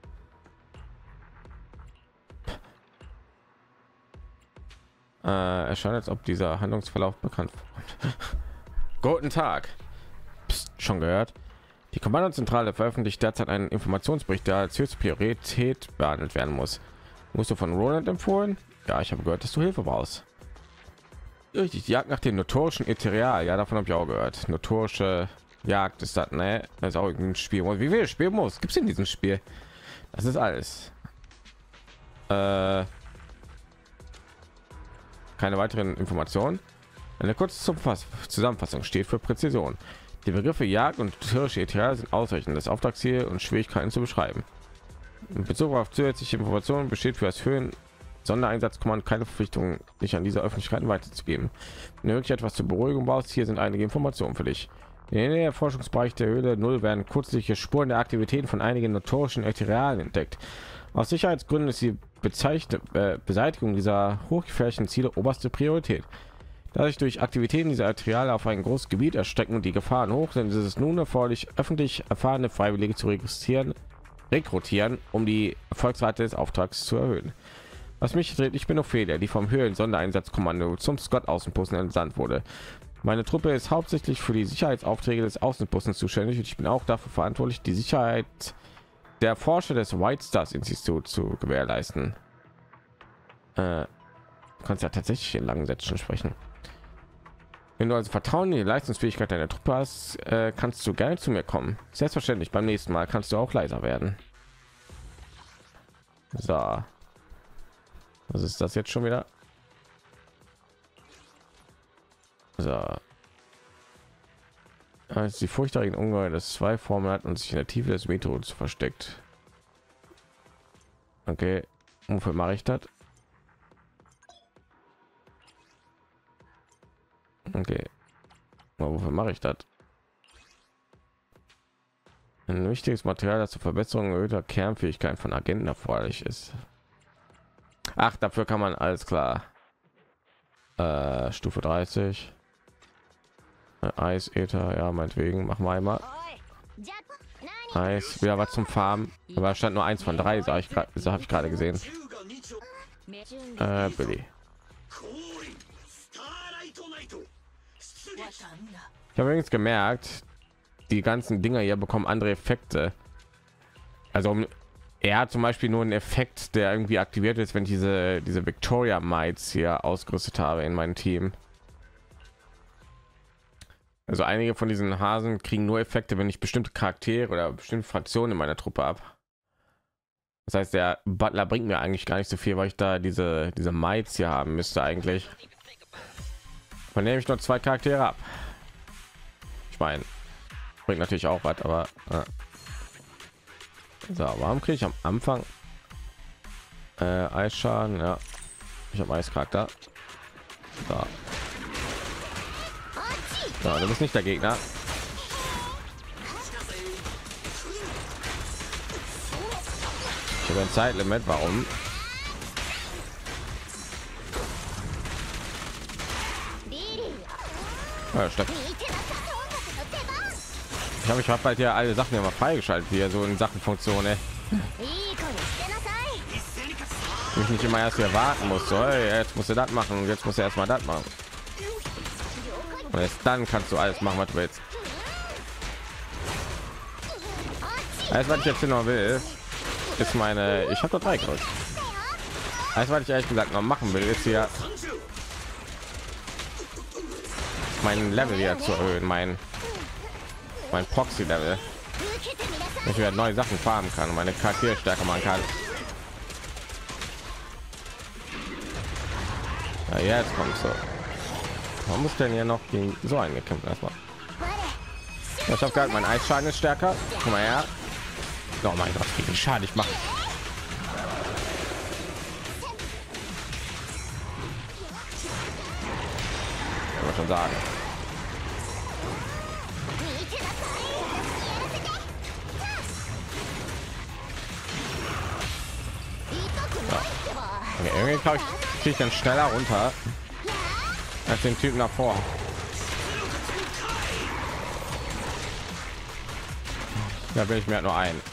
Erscheint, als ob dieser Handlungsverlauf bekannt wird. Guten Tag. Psst, schon gehört? Die Kommandozentrale veröffentlicht derzeit einen Informationsbericht, der als höchste Priorität behandelt werden muss. Musst du von Roland empfohlen? Ja, ich habe gehört, dass du Hilfe brauchst. Richtig, die Jagd nach dem notorischen Ethereal. Ja, davon habe ich auch gehört. Notorische Jagd ist das, ne? Das ist auch ein Spiel. Wie viel spielen muss? Gibt es in diesem Spiel? Das ist alles. Keine weiteren Informationen. Eine kurze Zusammenfassung steht für Präzision. Die Begriffe Jagd und notorische Ethereal sind ausreichend, das Auftragsziel und Schwierigkeiten zu beschreiben. In Bezug auf zusätzliche Informationen besteht für das Höhen Sondereinsatzkommando keine Verpflichtung, dich an diese Öffentlichkeiten weiterzugeben. Wenn du wirklich etwas zur Beruhigung brauchst, hier sind einige Informationen für dich. In der Nähe der Forschungsbereich der Höhle 0 werden kürzliche Spuren der Aktivitäten von einigen notorischen Etherealen entdeckt. Aus Sicherheitsgründen ist die Beseitigung dieser hochgefährlichen Ziele oberste Priorität. Da sich durch Aktivitäten dieser Ethereale auf ein großes Gebiet erstrecken und die Gefahren hoch sind, ist es nun erforderlich, öffentlich erfahrene Freiwillige zu rekrutieren, um die Erfolgsrate des Auftrags zu erhöhen. Was mich dreht, ich bin Ophelia, die vom Höhlen Sondereinsatzkommando zum Scott Außenposten entsandt wurde. Meine Truppe ist hauptsächlich für die Sicherheitsaufträge des Außenpostens zuständig und ich bin auch dafür verantwortlich, die Sicherheit der Forscher des White Stars Instituts zu gewährleisten. Du kannst ja tatsächlich in langen Sätzen sprechen. Wenn du also Vertrauen in die Leistungsfähigkeit deiner Truppe hast, kannst du gerne zu mir kommen. Selbstverständlich, beim nächsten Mal kannst du auch leiser werden. So. Was ist das jetzt schon wieder? So. Als die furchterregenden Ungeheuer des zwei Formen hat und sich in der Tiefe des Meteors versteckt. Okay, wofür mache ich das? Okay, wofür mache ich das? Ein wichtiges Material, das zur Verbesserung erhöhter Kernfähigkeit von Agenten erforderlich ist. Ach, dafür kann man, alles klar. Stufe 30. Eisäther, ja, meinetwegen machen wir einmal. Eis, wieder was zum Farben, aber stand nur 1 von 3, sage ich gerade, habe ich gerade gesehen. Billy. Ich habe übrigens gemerkt, die ganzen Dinger hier bekommen andere Effekte. Also er hat zum Beispiel nur einen Effekt, der irgendwie aktiviert ist, wenn ich diese Victoria Mites hier ausgerüstet habe in meinem Team. Also einige von diesen Hasen kriegen nur Effekte, wenn ich bestimmte Charaktere oder bestimmte Fraktionen in meiner Truppe habe. Das heißt, der Butler bringt mir eigentlich gar nicht so viel, weil ich da diese Mites hier haben müsste eigentlich. Von nehme ich nur 2 Charaktere ab. Ich meine, bringt natürlich auch was, aber so, warum kriege ich am Anfang Eisschaden? Ja, ich habe Eischarakter. So. So, du bist nicht der Gegner. Ich habe ein Zeitlimit. Warum? Ja, stimmt. Ich habe halt ja alle Sachen immer freigeschaltet, wie so in Sachen Funktion, ey. Ich nicht immer erst hier warten muss, so, hey, jetzt musst du das machen, jetzt musst du erstmal das machen. Und erst dann kannst du alles machen, was du willst. Alles, was ich jetzt hier noch will, ist meine, ich habe da 3 gedrückt. Alles, was ich ehrlich gesagt noch machen will, ist hier mein Level hier zu erhöhen, mein Proxy Level. Ich werde neue Sachen farmen kann und meine Charaktere stärker machen kann. Ja, jetzt kommt so. Warum muss denn hier noch gegen so eingekämpft erstmal? Ich habe gerade mein Eisschaden ist stärker. Guck mal her. Oh mein Gott, wie viel Schaden ich mache. Kann man schon sagen. Okay, irgendwie glaube ich, kriege ich dann schneller runter als den Typen davor. Da will ich mir halt nur ein.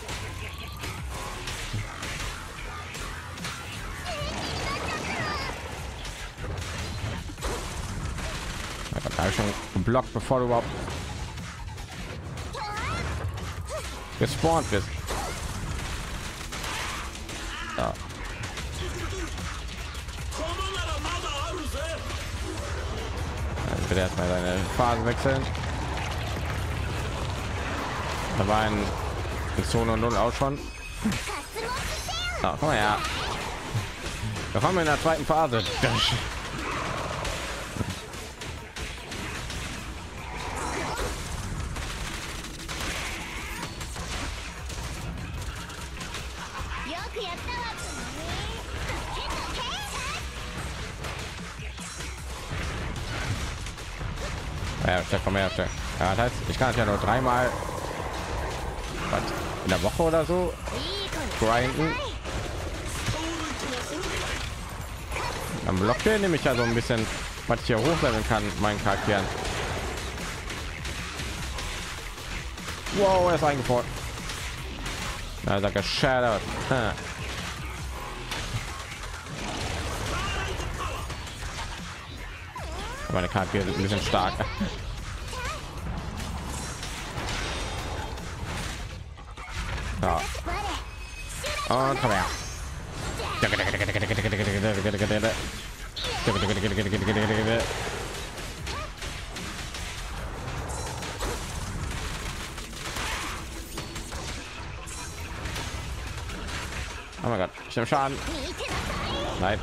Da habe ich schon geblockt, bevor du überhaupt gespawnt bist. Ja. Dann wird erstmal seine Phase wechseln. Da war ein Zone 0 auch schon. Ah, komm mal her. Da kommen wir in der zweiten Phase. Ja, komm her. Ja, das heißt, ich kann es ja nur 3-mal in der Woche oder so grinden. Am Block hier nehme ich ja so ein bisschen, was ich hier hochleveln kann, meinen Charakteren. Wow, er ist eingefroren. Na, da geschattert. Meine Charaktere sind ein bisschen stark. Ja. Und komm her. Oh mein Gott, ich habe Schaden. Nein.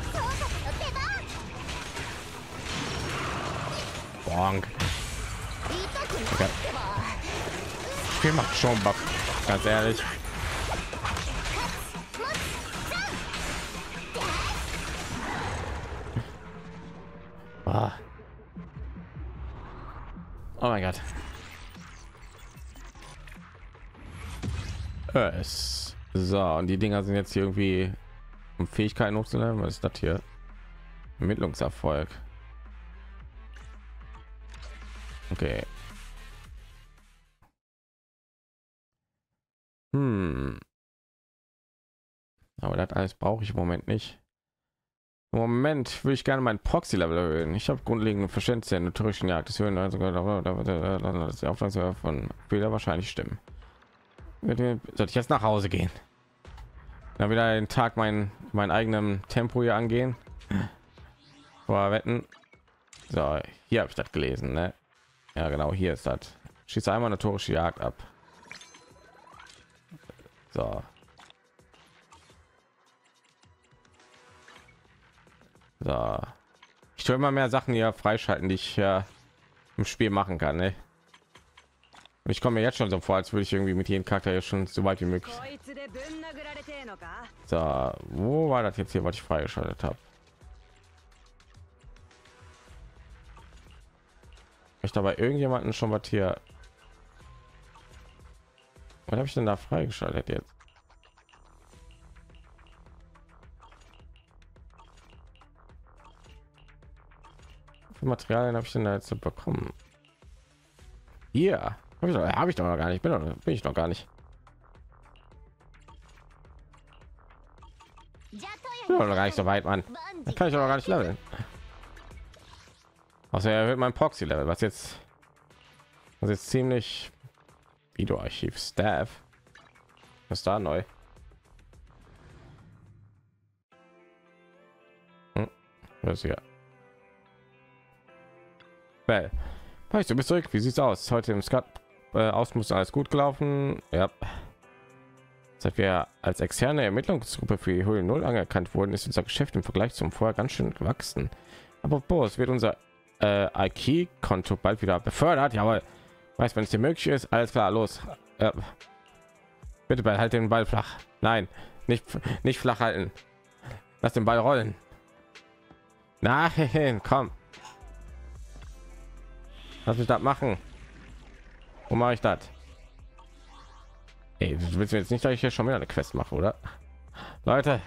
Bonk. Okay. Spiel macht schon Bock, ganz ehrlich. Oh mein Gott. So, und die Dinger sind jetzt hier irgendwie um Fähigkeiten hochzunehmen. Was ist das hier? Ermittlungserfolg. Okay. Aber das alles brauche ich im Moment nicht. Im Moment würde ich gerne mein Proxy-Level erhöhen. Ich habe grundlegende Verständnis der notorischen Jagd. Das hören das Auflassung von Fehler wahrscheinlich stimmen. Sollte ich jetzt nach Hause gehen? Dann wieder den Tag mein eigenem Tempo hier angehen. Boah, wetten. So, hier habe ich das gelesen, ne? Ja, genau, hier ist das. Schieße einmal notorische Jagd ab. So. So. Ich tue immer mehr Sachen hier freischalten, die ich im Spiel machen kann, ne? Und ich komme mir jetzt schon so vor, als würde ich irgendwie mit jedem Charakter jetzt schon so weit wie möglich. So, wo war das jetzt hier, was ich freigeschaltet habe? Ich dabei irgendjemanden schon was hier. Was habe ich denn da freigeschaltet jetzt? Für Materialien habe ich denn da jetzt so bekommen? Hier habe ich doch noch gar nicht. Bin ich noch gar nicht. Bin doch noch gar nicht so weit, Mann. Da kann ich doch noch gar nicht leveln. Außer er erhöht mein Proxy-Level, was jetzt ziemlich Videoarchiv Staff. Was ist da neu? Was hier? Bell. Weißt du, bist zurück. Wie sieht's aus? Heute im Skat aus muss alles gut gelaufen. Ja. Seit wir als externe Ermittlungsgruppe für die Höhle 0 anerkannt wurden, ist unser Geschäft im Vergleich zum vorher ganz schön gewachsen. Aber Boss wird unser IK-Konto bald wieder befördert. Jawohl. Weiß, wenn es dir möglich ist, alles klar, los. Ja. Bitte halt den Ball flach. Nein, nicht flach halten. Lass den Ball rollen. Nein, komm. Lass mich das machen. Wo mache ich das? Ey, du willst mir jetzt nicht, dass ich hier schon wieder eine Quest mache, oder? Leute.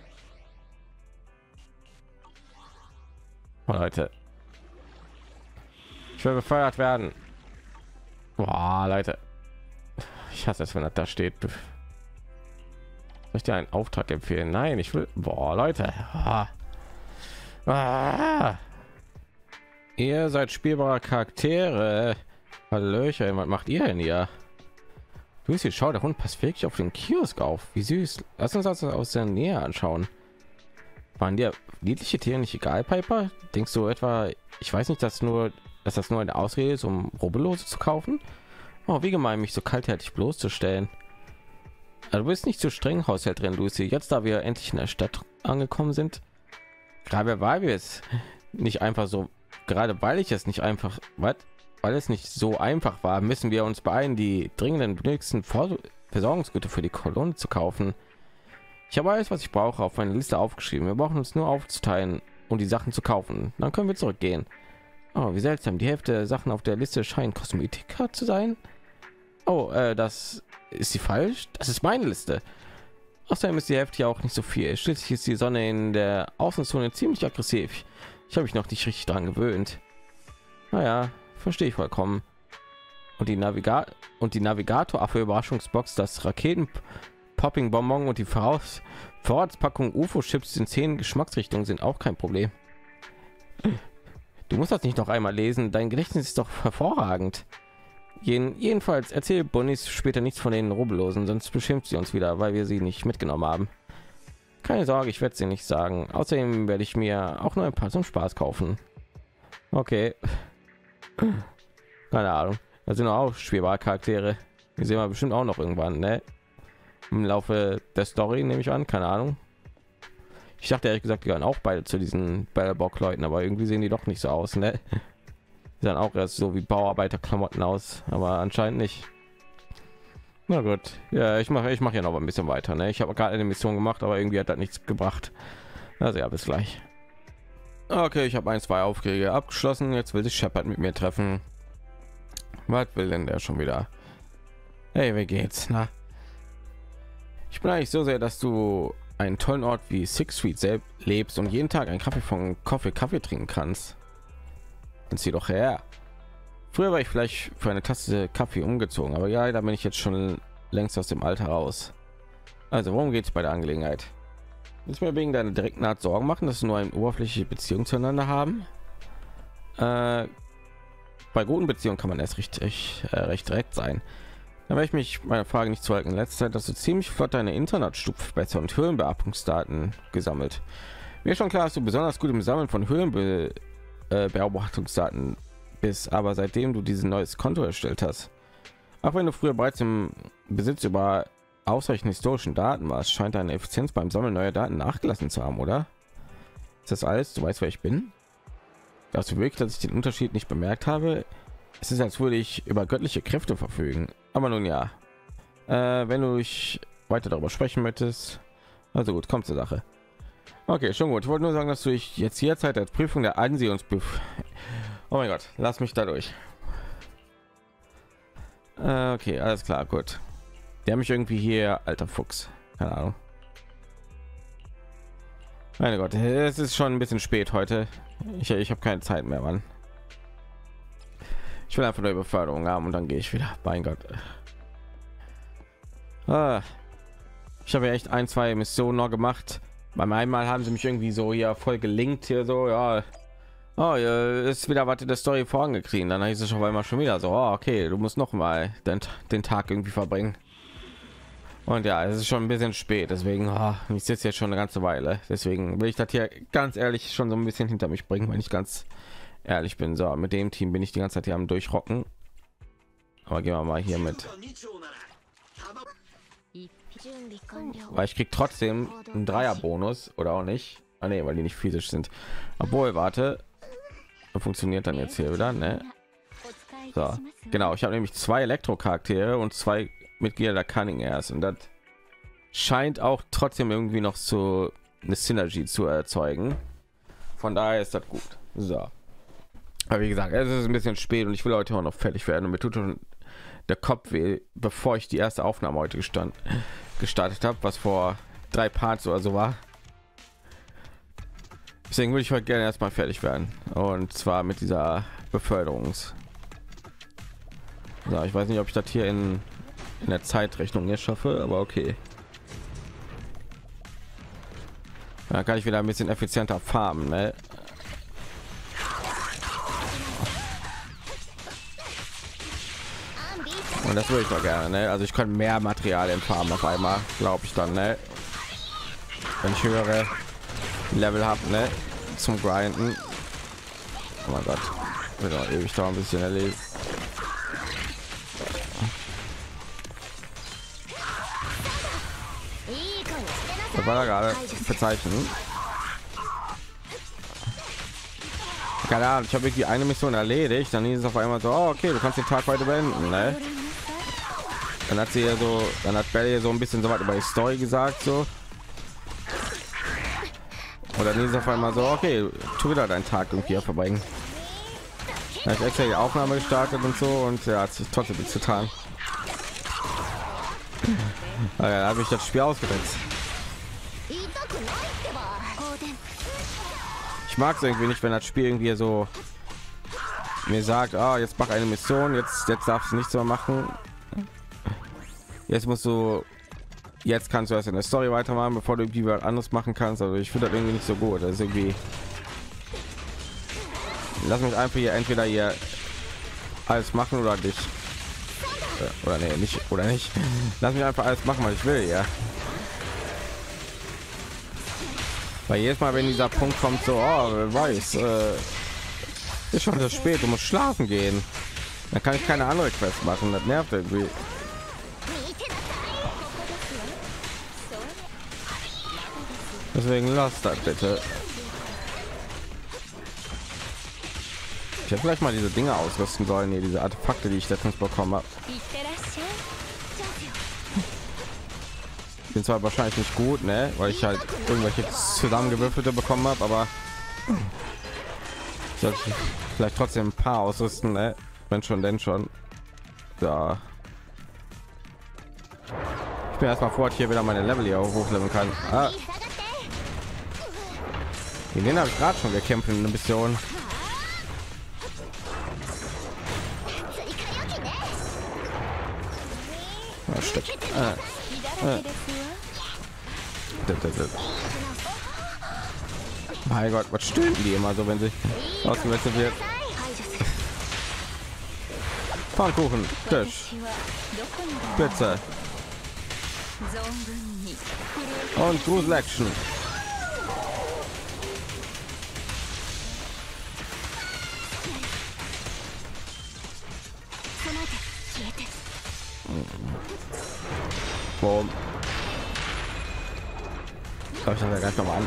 Oh, Leute. Ich will befeuert werden. Boah, Leute. Ich hasse es, wenn das da steht. Soll ich dir einen Auftrag empfehlen? Nein, ich will... Boah, Leute. Ihr seid spielbare Charaktere. Hallöchen, was macht ihr denn hier? Du siehst, schau, der Hund passt wirklich auf den Kiosk auf. Wie süß. Lass uns das aus der Nähe anschauen. Waren dir niedliche Tiere nicht egal, Piper? Denkst du etwa, ich weiß nicht, dass das nur eine Ausrede ist, um Rubbellose zu kaufen? Oh, wie gemein, mich so kaltherzig bloßzustellen. Also, du bist nicht zu streng, Haushälterin Lucy. Jetzt, da wir endlich in der Stadt angekommen sind, gerade weil wir es nicht einfach so, gerade weil ich es nicht einfach, weil es nicht so einfach war, müssen wir uns beeilen, die dringenden benötigten Versorgungsgüter für die Kolonne zu kaufen. Ich habe alles, was ich brauche, auf meine Liste aufgeschrieben. Wir brauchen uns nur aufzuteilen und die Sachen zu kaufen. Dann können wir zurückgehen. Oh, wie seltsam. Die Hälfte der Sachen auf der Liste scheinen Kosmetika zu sein. Oh, das ist sie falsch. Das ist meine Liste. Außerdem ist die Hälfte ja auch nicht so viel. Schließlich ist die Sonne in der Außenzone ziemlich aggressiv. Ich habe mich noch nicht richtig daran gewöhnt. Naja, verstehe ich vollkommen. Und die Navigator-Affe Überraschungsbox, das Raketen-Popping-Bonbon und die Vorratspackung UFO-Chips in 10 Geschmacksrichtungen sind auch kein Problem. Du musst das nicht noch einmal lesen. Dein Gedächtnis ist doch hervorragend. Jedenfalls erzähl Bonnies später nichts von den Rubbellosen, sonst beschimpft sie uns wieder, weil wir sie nicht mitgenommen haben. Keine Sorge, ich werde sie nicht sagen. Außerdem werde ich mir auch nur ein paar zum Spaß kaufen. Okay. Keine Ahnung. Das sind auch spielbare Charaktere. Die sehen wir bestimmt auch noch irgendwann, ne? Im Laufe der Story nehme ich an. Keine Ahnung. Ich dachte ehrlich gesagt, die gehören auch beide zu diesen Battlebock-Leuten, aber irgendwie sehen die doch nicht so aus, ne? Die sahen auch erst so wie Bauarbeiterklamotten aus, aber anscheinend nicht. Na gut, ja, ich mache ja noch ein bisschen weiter, ne? Ich habe gerade eine Mission gemacht, aber irgendwie hat das nichts gebracht. Also ja, bis gleich. Okay, ich habe 2 Aufträge abgeschlossen. Jetzt will sich Shepard mit mir treffen. Was will denn der schon wieder? Hey, wie geht's? Na? Ich bin eigentlich so sehr, dass du einen tollen Ort wie Sixth Street selbst lebst und jeden Tag einen Kaffee von Kaffee trinken kannst. Dann zieh doch her. Früher war ich vielleicht für eine Tasse Kaffee umgezogen, aber ja, da bin ich jetzt schon längst aus dem Alter raus. Also, worum geht es bei der Angelegenheit? Willst du mir wegen deiner direkten Art Sorgen machen, dass du nur eine oberflächliche Beziehung zueinander haben? Bei guten Beziehungen kann man erst recht direkt sein. Da werde ich mich meine Frage nicht zu halten. In letzter Zeit hast du ziemlich flott deine Internetstufe besser und Höhlenbeobachtungsdaten gesammelt. Mir ist schon klar, dass du besonders gut im Sammeln von Höhlenbeobachtungsdaten bist, aber seitdem du dieses neues Konto erstellt hast, auch wenn du früher bereits im Besitz über ausreichend historischen Daten warst, scheint deine Effizienz beim Sammeln neuer Daten nachgelassen zu haben, oder? Ist das alles? Du weißt, wer ich bin? Glaubst du wirklich, dass ich den Unterschied nicht bemerkt habe? Es ist, als würde ich über göttliche Kräfte verfügen. Aber nun ja. Wenn du weiter darüber sprechen möchtest. Also gut, kommt zur Sache. Okay, schon gut. Ich wollte nur sagen, dass du dich jetzt jederzeit als Prüfung der Ansehungsprüfung... Oh mein Gott, lass mich da durch. Okay, alles klar, gut. Der mich irgendwie hier... Alter Fuchs. Keine Ahnung. Meine Gott, es ist schon ein bisschen spät heute. Ich habe keine Zeit mehr, Mann. Ich will einfach nur Beförderung haben und dann gehe ich wieder. Mein Gott. Ich habe ja echt 1-2 Missionen noch gemacht. Beim einmal haben sie mich irgendwie so hier voll gelinkt hier so, ja. Oh, ist wieder was in der Story vorangekriegt. Dann hieß es schon einmal schon wieder so, oh, okay, du musst noch mal den Tag irgendwie verbringen. Und ja, es ist schon ein bisschen spät, deswegen ich sitze jetzt schon eine ganze Weile. Deswegen will ich das hier ganz ehrlich schon so ein bisschen hinter mich bringen, wenn ich ganz ehrlich bin. So, mit dem Team bin ich die ganze Zeit hier am Durchrocken. Aber gehen wir mal hier mit. Weil ich krieg trotzdem einen Dreier-Bonus oder auch nicht. Ah, nee, weil die nicht physisch sind. Obwohl, warte, funktioniert dann jetzt hier wieder, ne? So, genau. Ich habe nämlich 2 Elektro-Charaktere und 2 Mitglieder der Cunning Airs und das scheint auch trotzdem irgendwie noch so eine Synergie zu erzeugen. Von daher ist das gut. So, aber wie gesagt, es ist ein bisschen spät und ich will heute auch noch fertig werden und mir tut schon der Kopf weh, bevor ich die erste Aufnahme heute gestartet habe, was vor 3 Parts oder so war. Deswegen würde ich heute gerne erstmal fertig werden und zwar mit dieser Beförderungs. So, ich weiß nicht, ob ich das hier in der Zeitrechnung hier schaffe, aber okay. Da kann ich wieder ein bisschen effizienter farmen, ne? Und das würde ich doch gerne, ne? Also ich kann mehr Material im Farmen auf einmal, glaube ich dann, ne? Wenn ich höhere Level habe, ne? Zum Grinden. Oh mein Gott, wird auch ewig da ein bisschen erledigt. Das war da gerade verzeichnen. Keine Ahnung, ich habe wirklich eine Mission erledigt, dann hieß es auf einmal so, oh, okay, du kannst den Tag heute beenden, ne? Dann hat sie ja so, dann hat Belly so ein bisschen so was über die Story gesagt, so. Und dann hieß es auf einmal so, okay, tu wieder deinen Tag irgendwie verbringen. Da ich extra die Aufnahme gestartet und so und ja, hat sich trotzdem nichts getan. Da habe ich das Spiel ausgesetzt. Ich mag es irgendwie nicht, wenn das Spiel irgendwie so mir sagt, ah, jetzt mach eine Mission, jetzt darfst du nichts mehr machen. Jetzt musst du, jetzt kannst du erst in der Story weitermachen, bevor du irgendwie was anderes machen kannst. Also ich finde das irgendwie nicht so gut. Das ist irgendwie, lass mich einfach hier entweder hier alles machen oder dich. Oder nee, nicht oder nicht. Lass mich einfach alles machen, was ich will, ja. Weil jedes Mal, wenn dieser Punkt kommt, so, oh, wer weiß, ist schon so spät, du musst schlafen gehen, dann kann ich keine andere Quest machen. Das nervt irgendwie. Deswegen lass das bitte. Ich hätte vielleicht mal diese Dinge ausrüsten sollen, hier diese Artefakte, die ich letztens bekommen habe. Sind zwar wahrscheinlich nicht gut, ne, weil ich halt irgendwelche zusammengewürfelte bekommen habe, aber sollte ich vielleicht trotzdem ein paar ausrüsten, ne? Wenn schon, denn schon. Ja. Ich bin erstmal fort, hier wieder meine Level hier hochleveln kann. Ah. In den habe ich gerade schon gekämpft in einer Mission. Ja, stimmt. Mein Gott, was stöhnen die immer so, wenn sie ausgewechselt wird? Pfannkuchen, Tisch, Pizza und Grusel Action. Boom. Ich glaube, ich habe ja gleich noch mal an.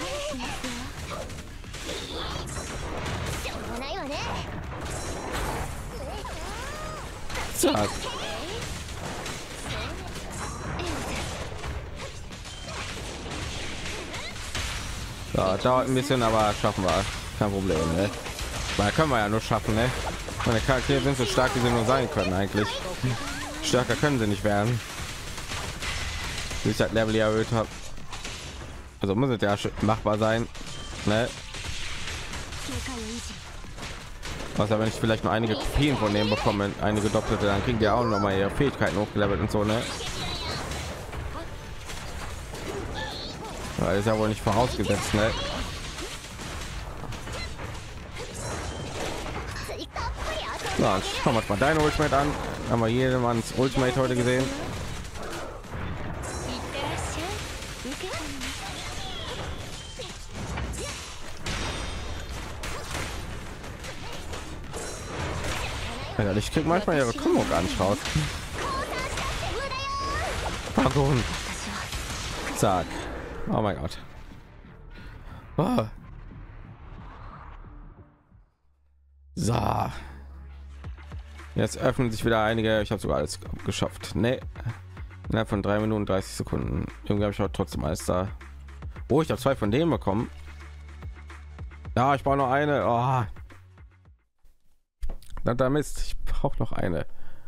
Zack. Ja, dauert ein bisschen, aber schaffen wir. Kein Problem, ne? Weil können wir ja nur schaffen, ne? Meine Charaktere sind so stark, wie sie nur sein können eigentlich. Stärker können sie nicht werden. Wie ich das Level erhöht habe. Also muss es ja machbar sein, ne? Außer wenn ich vielleicht noch einige Kopien von denen bekomme, einige Doppelte, dann kriegen die auch noch mal ihre Fähigkeiten hochgelevelt und so, ne? Das ist ja wohl nicht vorausgesetzt, ne? So, schauen wir uns mal deine Ultimate an. Haben wir jedermanns Ultimate heute gesehen. Ja, ich krieg manchmal ihre Kombo gar nicht raus. Warum? Zack. Oh mein Gott. Oh. So. Jetzt öffnen sich wieder einige. Ich habe sogar alles geschafft. Nee. Innerhalb von 3 Minuten 30 Sekunden. Irgendwie habe ich auch trotzdem alles da. Oh, ich habe 2 von denen bekommen. Ja, ich brauche noch eine. Oh. Da Mist. Ich brauche noch eine.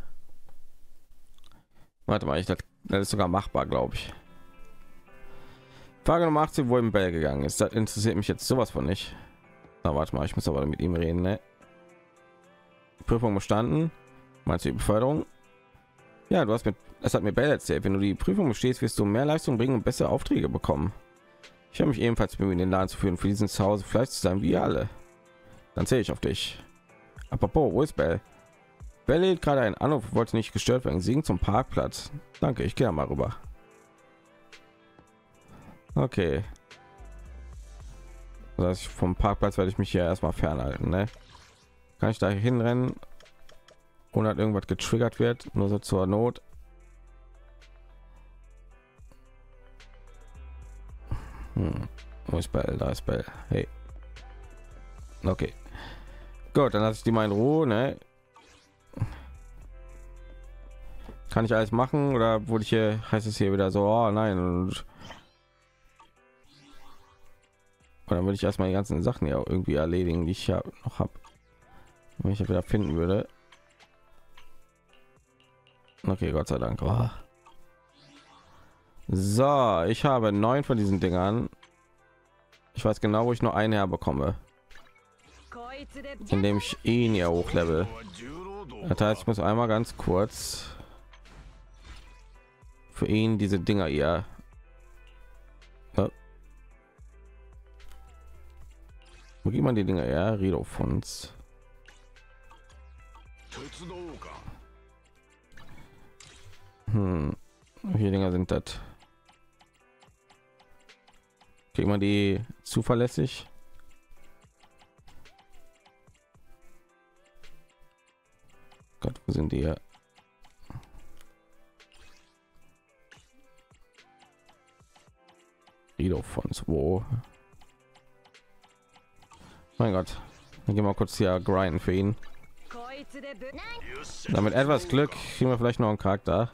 Warte mal, das ist sogar machbar, glaube ich. Frage Nummer 18, wo im Bell gegangen ist. Das interessiert mich jetzt sowas von nicht. Na, warte mal, ich muss aber mit ihm reden, ne? Prüfung bestanden. Meinst du die Beförderung? Ja, du hast mit, es hat mir Bell erzählt, wenn du die Prüfung bestehst, wirst du mehr Leistung bringen und bessere Aufträge bekommen. Ich habe mich ebenfalls bemüht, den Laden zu führen, für diesen Zuhause vielleicht zu sein wie alle. Dann zähle ich auf dich. Apropos, wo ist Bell? Bell lädt gerade einen Anruf, wollte nicht gestört werden. Sie ging zum Parkplatz. Danke, ich gehe mal rüber. Okay. Das heißt, vom Parkplatz werde ich mich hier erstmal fernhalten, ne? Kann ich da hinrennen, ohne dass irgendwas getriggert wird, nur so zur Not. Wo ist Bell? Da ist Bell. Hey. Okay. Gut, dann lasse ich die mal in Ruhe, ne? Kann ich alles machen oder wurde ich hier, heißt es hier wieder so, oh nein, und dann würde ich erstmal die ganzen Sachen ja irgendwie erledigen, die ich ja noch habe, wenn ich wieder finden würde. Okay, Gott sei Dank. Oh. So, ich habe 9 von diesen Dingern. Ich weiß genau, wo ich nur einen herbekomme, indem ich ihn ja hochlevel. Das heißt, ich muss einmal ganz kurz für ihn diese Dinger hier. Ja. Wo geht man die Dinger? Ja, Rido von uns. Welche Dinger sind das? Kriegt man die zuverlässig? Gott, wo sind die hier? Rido von wo? Mein Gott, dann gehen wir kurz hier grinden für ihn. Damit etwas Glück kriegen wir vielleicht noch einen Charakter.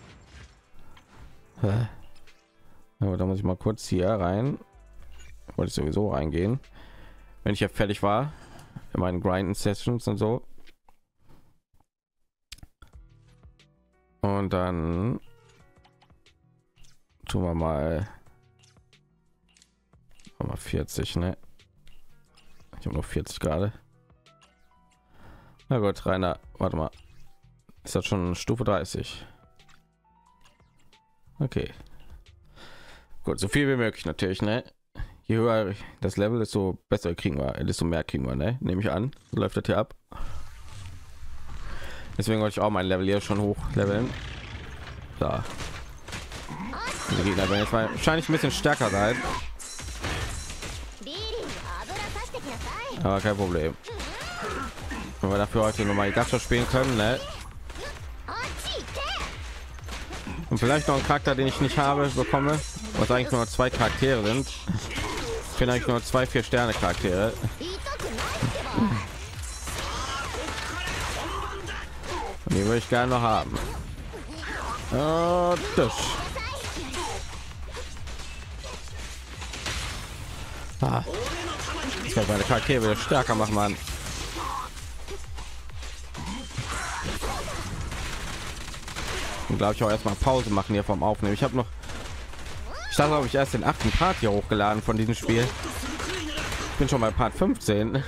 Aber da muss ich mal kurz hier rein. Wollte ich sowieso reingehen, wenn ich ja fertig war in meinen Grinden Sessions und so. Und dann tun wir mal 40, ne? Ich habe noch 40 gerade. Na gut, Rainer, warte mal. Ist das schon Stufe 30? Okay. Gut, so viel wie möglich natürlich, ne? Je höher das Level, desto besser kriegen wir, desto mehr kriegen wir, ne? Nehme ich an. So läuft das hier ab. Deswegen wollte ich auch mein Level hier schon hoch leveln. Da. Die Gegner werden jetzt wahrscheinlich ein bisschen stärker sein. Aber kein Problem. Wenn wir dafür heute noch mal Gacha spielen können, ne? Und vielleicht noch einen Charakter, den ich nicht habe, bekomme, was eigentlich nur 2 Charaktere sind. Ich bin eigentlich nur 2 4-Sterne Charaktere. Und die würde ich gerne noch haben. Das. Ich kann meine Charaktere wieder stärker machen, Mann. Und glaube ich auch erstmal Pause machen hier vom Aufnehmen. Ich habe noch Ich habe, glaube ich, erst den 8. Part hier hochgeladen von diesem Spiel. Ich bin schon bei Part 15.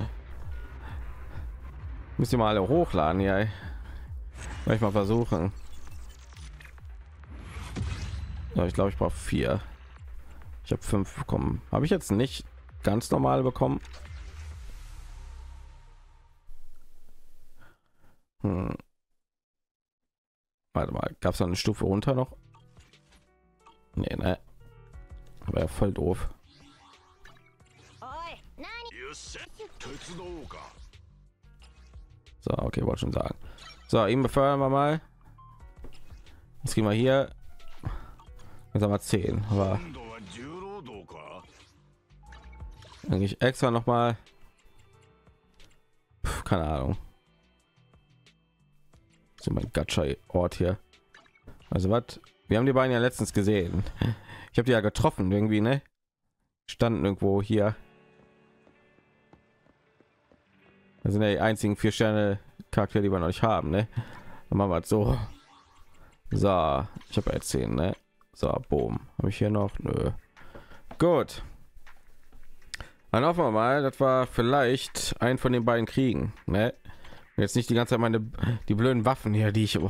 Müsst ihr mal alle hochladen, ja. Will ich mal versuchen. Ja, ich glaube, ich brauche 4. Ich habe 5 bekommen. Habe ich jetzt nicht ganz normal bekommen? Warte mal, gab es noch eine Stufe runter noch? Nee, ne. War ja voll doof. So, okay, wollte schon sagen. So, ihn befördern wir mal. Jetzt kriegen wir hier. Jetzt haben wir 10. Aber eigentlich extra noch mal. Keine Ahnung. So mein Gacha-Ort hier. Also was? Wir haben die beiden ja letztens gesehen. Ich habe die ja getroffen irgendwie, ne? Standen irgendwo hier. Das sind ja die einzigen 4 Sterne Charaktere, die wir noch nicht haben, ne? Dann machen wir es so. So, ich habe jetzt 10, ne? So, boom. Habe ich hier noch? Nö. Gut. Dann hoffen wir mal, das war vielleicht ein von den beiden Kriegen, ne? Jetzt nicht die ganze Zeit die blöden Waffen hier, die ich.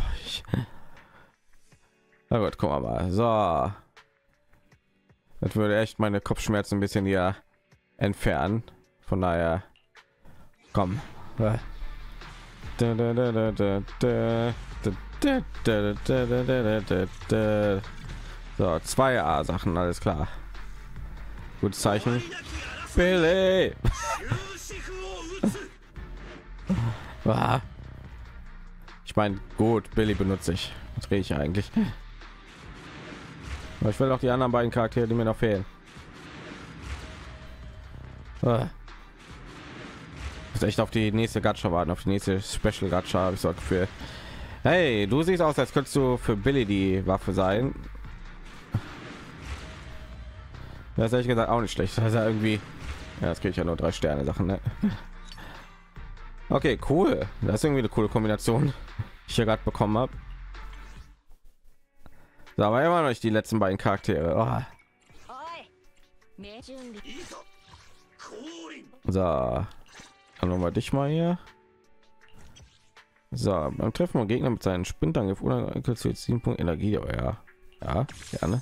Na gut, gucken wir mal. So. Das würde echt meine Kopfschmerzen ein bisschen hier entfernen. Von daher. Komm. So, 2 A-Sachen, alles klar. Gutes Zeichen. Billy! Ich meine, gut, Billy benutze ich. Was drehe ich eigentlich? Aber ich will auch die anderen beiden Charaktere, die mir noch fehlen. Muss echt auf die nächste Gacha warten, auf die nächste Special Gacha, habe ich so für. Hey, du siehst aus, als könntest du für Billy die Waffe sein. Das ist ehrlich gesagt auch nicht schlecht. Das ist ja irgendwie, ja, das kriege ich ja nur 3 Sterne Sachen, ne? Okay, cool. Das ist irgendwie eine coole Kombination, die ich hier gerade bekommen habe. So, aber immer noch nicht die letzten beiden Charaktere. Oh. So, dann nochmal dich mal hier. So, beim Treffen von Gegner mit seinen Sprintangriff oder 7 Punkte Energie, aber ja, ja, gerne.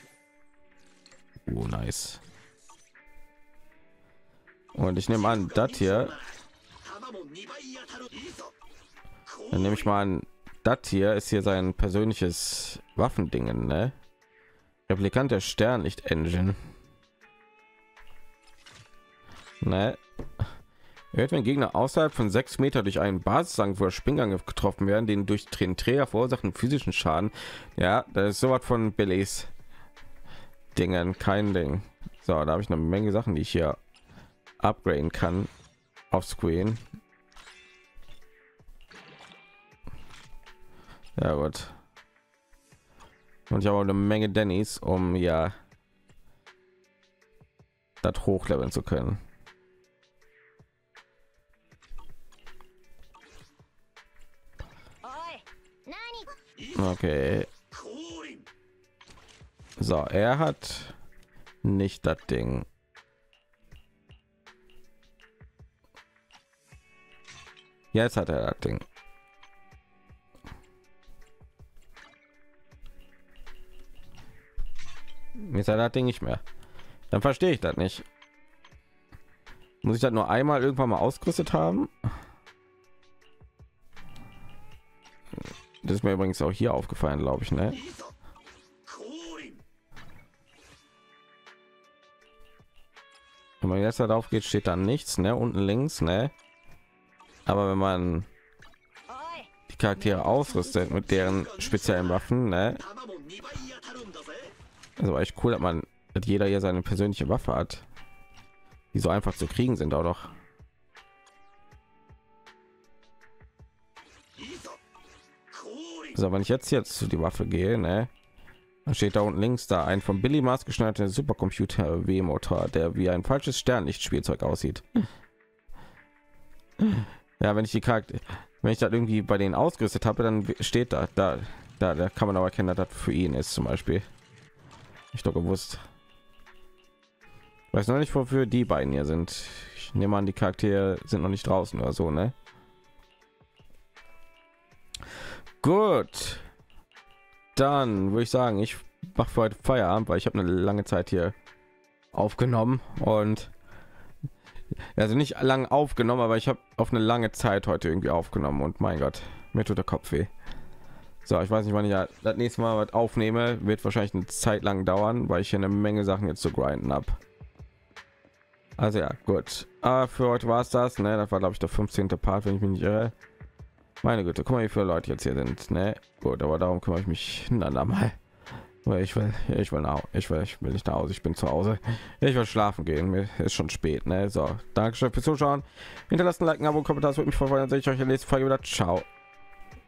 Nice. Und ich nehme an, das hier. Dann nehme ich mal an, das hier ist hier sein persönliches Waffendingen, ne? Replikant der Sternlicht-Engine. Ne? Hört, wenn Gegner außerhalb von 6 Meter durch einen Basisangriff oder Springangriff getroffen werden, den durch den Träger verursachten physischen Schaden. Ja, das ist sowas von Billys Dingen, kein Ding. So, da habe ich eine Menge Sachen, die ich hier upgraden kann auf Screen. Ja gut. Und ich habe auch eine Menge Dannys, um ja das hochleveln zu können. Okay. So, er hat nicht das Ding. Jetzt hat er das Ding. Jetzt hat er das Ding nicht mehr. Dann verstehe ich das nicht. Muss ich das nur einmal irgendwann mal ausgerüstet haben? Das ist mir übrigens auch hier aufgefallen, glaube ich, ne? Wenn man jetzt darauf geht, steht da nichts, ne? Unten links, ne? Aber wenn man die Charaktere ausrüstet mit deren speziellen Waffen, ne? Also echt cool, dass jeder hier seine persönliche Waffe hat, die so einfach zu kriegen sind auch noch. So, wenn ich jetzt zu die Waffe gehe, ne, dann steht da unten links da ein von Billy maßgeschneiderter Supercomputer W-Motor, der wie ein falsches Sternlichtspielzeug aussieht. Ja, wenn ich das irgendwie bei denen ausgerüstet habe, dann steht da kann man aber erkennen, dass das für ihn ist zum Beispiel. Ich doch gewusst. Weiß noch nicht, wofür die beiden hier sind. Ich nehme an, die Charaktere sind noch nicht draußen oder so, ne? Gut. Dann würde ich sagen, ich mache für heute Feierabend, weil ich habe eine lange Zeit hier aufgenommen und also nicht lang aufgenommen, aber ich habe auf eine lange Zeit heute irgendwie aufgenommen und mein Gott, mir tut der Kopf weh. So, ich weiß nicht, wann ich das nächste Mal was aufnehme, wird wahrscheinlich eine Zeit lang dauern, weil ich hier eine Menge Sachen jetzt zu grinden habe. Also ja, gut. Aber für heute war es das, ne? Das war glaube ich der 15. Part, wenn ich mich nicht irre. Meine Güte, guck mal, wie viele Leute jetzt hier sind, ne? Gut, aber darum kümmere ich mich ein andermal. Weil ich will nicht nach Hause, ich bin zu Hause. Ich will schlafen gehen, mir ist schon spät, ne? So, danke schön fürs Zuschauen. Hinterlasst ein Like, ein Abo, Kommentar, das würde mich freuen, dann sehe ich euch in der nächsten Folge wieder. Ciao.